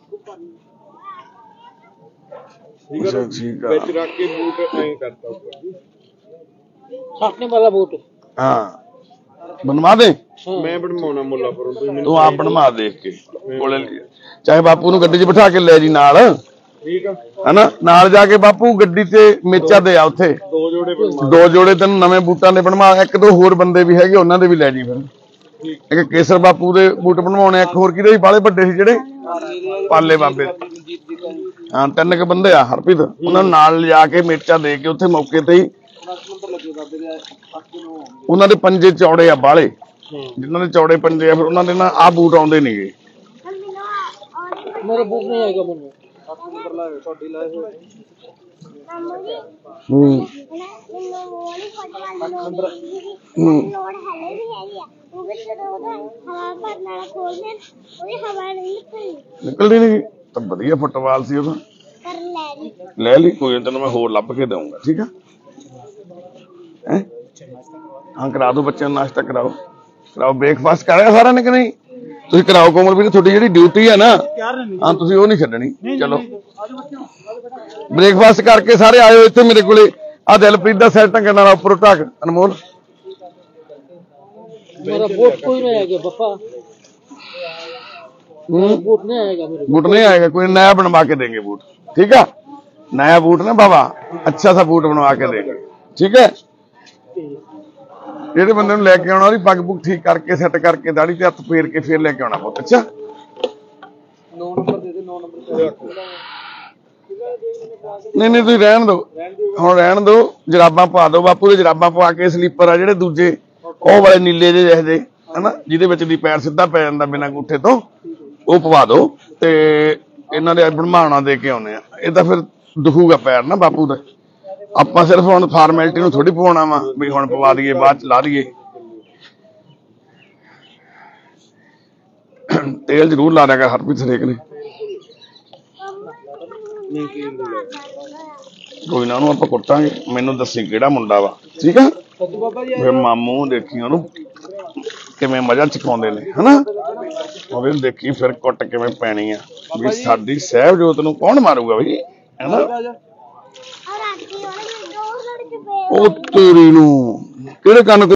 ਠੀਕ ਅੱਛਾ ਹੈ, ਠੀਕ ਆ, ਵਿੱਚ ਰੱਖ ਕੇ ਬੂਟ ਐਂ ਕਰਤਾ ਉੱਪਰ। छाटने वाला बूट। ਹਾਂ ਬਣਵਾ ਦੇ। ਮੈਂ ਬਣਵਾਉਣਾ ਮੁੱਲਾਪੁਰੋਂ, ਤੁਸੀਂ ਮੈਨੂੰ ਤੂੰ ਆਪ ਬਣਵਾ ਦੇਖ ਕੇ ਕੋਲੇ ਲੈ, ਚਾਹੇ ਬਾਪੂ ਨੂੰ ਗੱਡੀ 'ਚ ਬਿਠਾ ਕੇ ਲੈ ਜੀ ਨਾਲ, ਠੀਕ ਆ। ਹਨਾ, ਨਾਲ ਜਾ ਕੇ ਬਾਪੂ ਗੱਡੀ ਤੇ ਮੇਚਾ ਦੇ ਆ, ਉੱਥੇ ਦੋ ਜੋੜੇ ਬਣਵਾ 2 ਜੋੜੇ ਤੈਨੂੰ ਨਵੇਂ ਬੂਟਾਂ ਦੇ ਬਣਵਾ, 1-2 ਹੋਰ ਬੰਦੇ ਵੀ ਹੈਗੇ, ਉਹਨਾਂ ਦੇ ਵੀ ਲੈ ਜੀ ਫਿਰ। ਠੀਕ। ਇੱਕ ਕੇਸਰ ਬਾਪੂ ਦੇ ਬੂਟ ਬਣਵਾਉਣੇ, ਇੱਕ ਹੋਰ ਕਿਹਦੇ ਸੀ ਬਾਲੇ ਵੱਡੇ ਸੀ ਜਿਹੜੇ, ਪਾਲੇ ਬਾਬੇ। ਹਾਂ 3 ਕੁ ਬੰਦੇ ਆ ਹਰਪ੍ਰੀਤ, ਉਹਨਾਂ ਨੂੰ ਨਾਲ ਲਿਜਾ ਕੇ ਮੇਚਾ ਦੇ ਕੇ ਉੱਥੇ ਮੌਕੇ ਤੇ ਹੀ। ਉਹਨਾਂ ਦੇ ਪੰਜੇ ਚੌੜੇ ਆ ਬਾਲੇ, ਜਿਨ੍ਹਾਂ ਦੇ ਚੌੜੇ ਪੰਜੇ ਆ ਫਿਰ ਉਹਨਾਂ ਦੇ ਨਾ ਆਹ ਬੂਟ ਆਉਂਦੇ ਨਹੀਂਗੇ। मेरे बूट नहीं आएगा मुझे। ਹੂੰ ਮੈਨੂੰ ਉਹ ਨਹੀਂ ਫਟਵਾ ਲੋੜ ਹਲੇ ਵੀ ਹੈਗੀ ਆ। ਉਹ ਵੀ ਜਦੋਂ ਉਹਦਾ ਹਵਾ ਭਰਨ ਵਾਲਾ ਖੋਲਦੇ ਉਹਦੀ ਹਵਾ ਨਹੀਂ ਨਿਕਲਦੀ। ਨਿਕਲਦੀ ਨਹੀਂ ਤਾਂ ਵਧੀਆ ਫੁੱਟਬਾਲ ਸੀ ਉਹਦਾ। ਪਰ ਲੈ ਲਈ ਲੈ ਲਈ, ਕੋਈ ਨੀ, ਤੈਨੂੰ ਮੈਂ ਹੋਰ ਲੱਭ ਕੇ ਦਊਂਗਾ, ਠੀਕ ਆ। ਹੈ ਹਾਂ, ਕਰਾ ਦੋ ਬੱਚਿਆਂ ਨੂੰ ਨਾਸ਼ਤਾ, ਕਰਾਓ ਬ੍ਰੇਕਫਾਸਟ ਕਰਾਇਆ ਸਾਰਿਆਂ ਨੇ ਕਿ ਨਹੀਂ? ਤੁਸੀਂ ਕਰਾਓ ਕੋਮਲ ਵੀਰ, ਤੁਹਾਡੀ ਜਿਹੜੀ ਡਿਊਟੀ ਹੈ ਨਾ, ਹਾਂ ਤੁਸੀਂ ਉਹ ਨਹੀਂ ਛੱਡਣੀ। ਚਲੋ ਬ੍ਰੇਕਫਾਸਟ ਕਰਕੇ ਸਾਰੇ ਆਇਓ ਇੱਥੇ ਮੇਰੇ ਕੋਲੇ। ਆ ਦਿਲਪ੍ਰੀਤ ਦਾ ਸੈਟ ਕਰਨ ਵਾਲਾ ਉੱਪਰ ਢੱਕ, ਅਨਮੋਲ मेरा बूट कोई नहीं आएगा पापा। बूट नहीं आएगा मेरे। बूट नहीं आएगा, कोई नया बनवा के देंगे बूट, ठीक है? नया बूट ना बाबा, अच्छा सा बूट बनवा के देंगे, ठीक है? ਜਿਹੜੇ ਬੰਦੇ ਨੂੰ ਲੈ ਕੇ ਆਉਣਾ ਉਹਦੀ ਪੱਗ ਪੁੱਗ ਠੀਕ ਕਰਕੇ ਸੈੱਟ ਕਰਕੇ ਦਾੜੀ ਤੇ ਹੱਥ ਫੇਰ ਕੇ ਫੇਰ ਲੈ ਕੇ ਆਉਣਾ ਬਹੁਤ ਅੱਛਾ। 9 नंबर दे दे, 9 नंबर। ਨਹੀਂ ਤੁਸੀਂ ਰਹਿਣ ਦਿਓ, ਹੁਣ ਰਹਿਣ ਦਿਓ। ਜਰਾਬਾਂ ਪਾ ਦਿਓ ਬਾਪੂ ਦੇ, ਜਰਾਬਾਂ ਪਵਾ ਕੇ ਸਲੀਪਰ ਆ ਜਿਹੜੇ ਦੂਜੇ ਉਹ ਵਾਲੇ ਨੀਲੇ ਜਿਹੇ ਜਿਹੇ ਹਨਾ, ਜਿਹਦੇ ਵਿੱਚ ਦੀ ਪੈਰ ਸਿੱਧਾ ਪੈ ਜਾਂਦਾ ਬਿਨਾਂ ਅੰਗੂਠੇ ਤੋਂ, ਉਹ ਪਵਾ ਦਿਓ। ਤੇ ਇਹਨਾਂ ਦੇ ਬਣਵਾਉਣਾ ਦੇ ਕੇ ਆਉਣੇ ਆ, ਇਹ ਤਾਂ ਫਿਰ ਦੁਖੂਗਾ ਪੈਰ ਨਾ ਬਾਪੂ ਦਾ। ਆਪਾਂ ਸਿਰਫ ਹੁਣ ਫਾਰਮੈਲਿਟੀ ਨੂੰ ਥੋੜੀ ਪਵਾਉਣਾ ਵਾ ਵੀ ਹੁਣ ਪਵਾ ਦਈਏ ਬਾਅਦ ਚ ਲਾ ਦਈਏ। ਤੇਲ ਜ਼ਰੂਰ ਲਾ ਦਿਆ ਕਰ ਹਰਪ੍ਰੀਤ ਹਰੇਕ ਨੇ। ਕੋਈ ਨਾ, ਉਹਨੂੰ ਆਪਾਂ ਕੁੱਟਾਂਗੇ, ਮੈਨੂੰ ਦੱਸੀ ਕਿਹੜਾ ਮੁੰਡਾ ਵਾ, ਠੀਕ ਆ? ਫਿਰ ਮਾਮੂ ਦੇਖੀ ਉਹਨੂੰ ਕਿਵੇਂ ਮਜ਼ਾ ਚਕਾਉਂਦੇ ਨੇ, ਹਨਾ? ਉਹਦੇ ਦੇਖੀ ਫਿਰ ਕੁੱਟ ਕਿਵੇਂ ਪੈਣੀ ਆ ਵੀ ਸਾਡੀ ਸਹਿਬਜੋਤ ਨੂੰ ਕੌਣ ਮਾਰੂਗਾ ਬਈ, ਹਨਾ? ਔਰ ਰਾਤੀ ਉਹਨੇ ਦੋ ਲੜ ਕੇ ਉਹ ਤੇਰੀ ਨੂੰ ਕਿਹੜੇ ਕੰਨ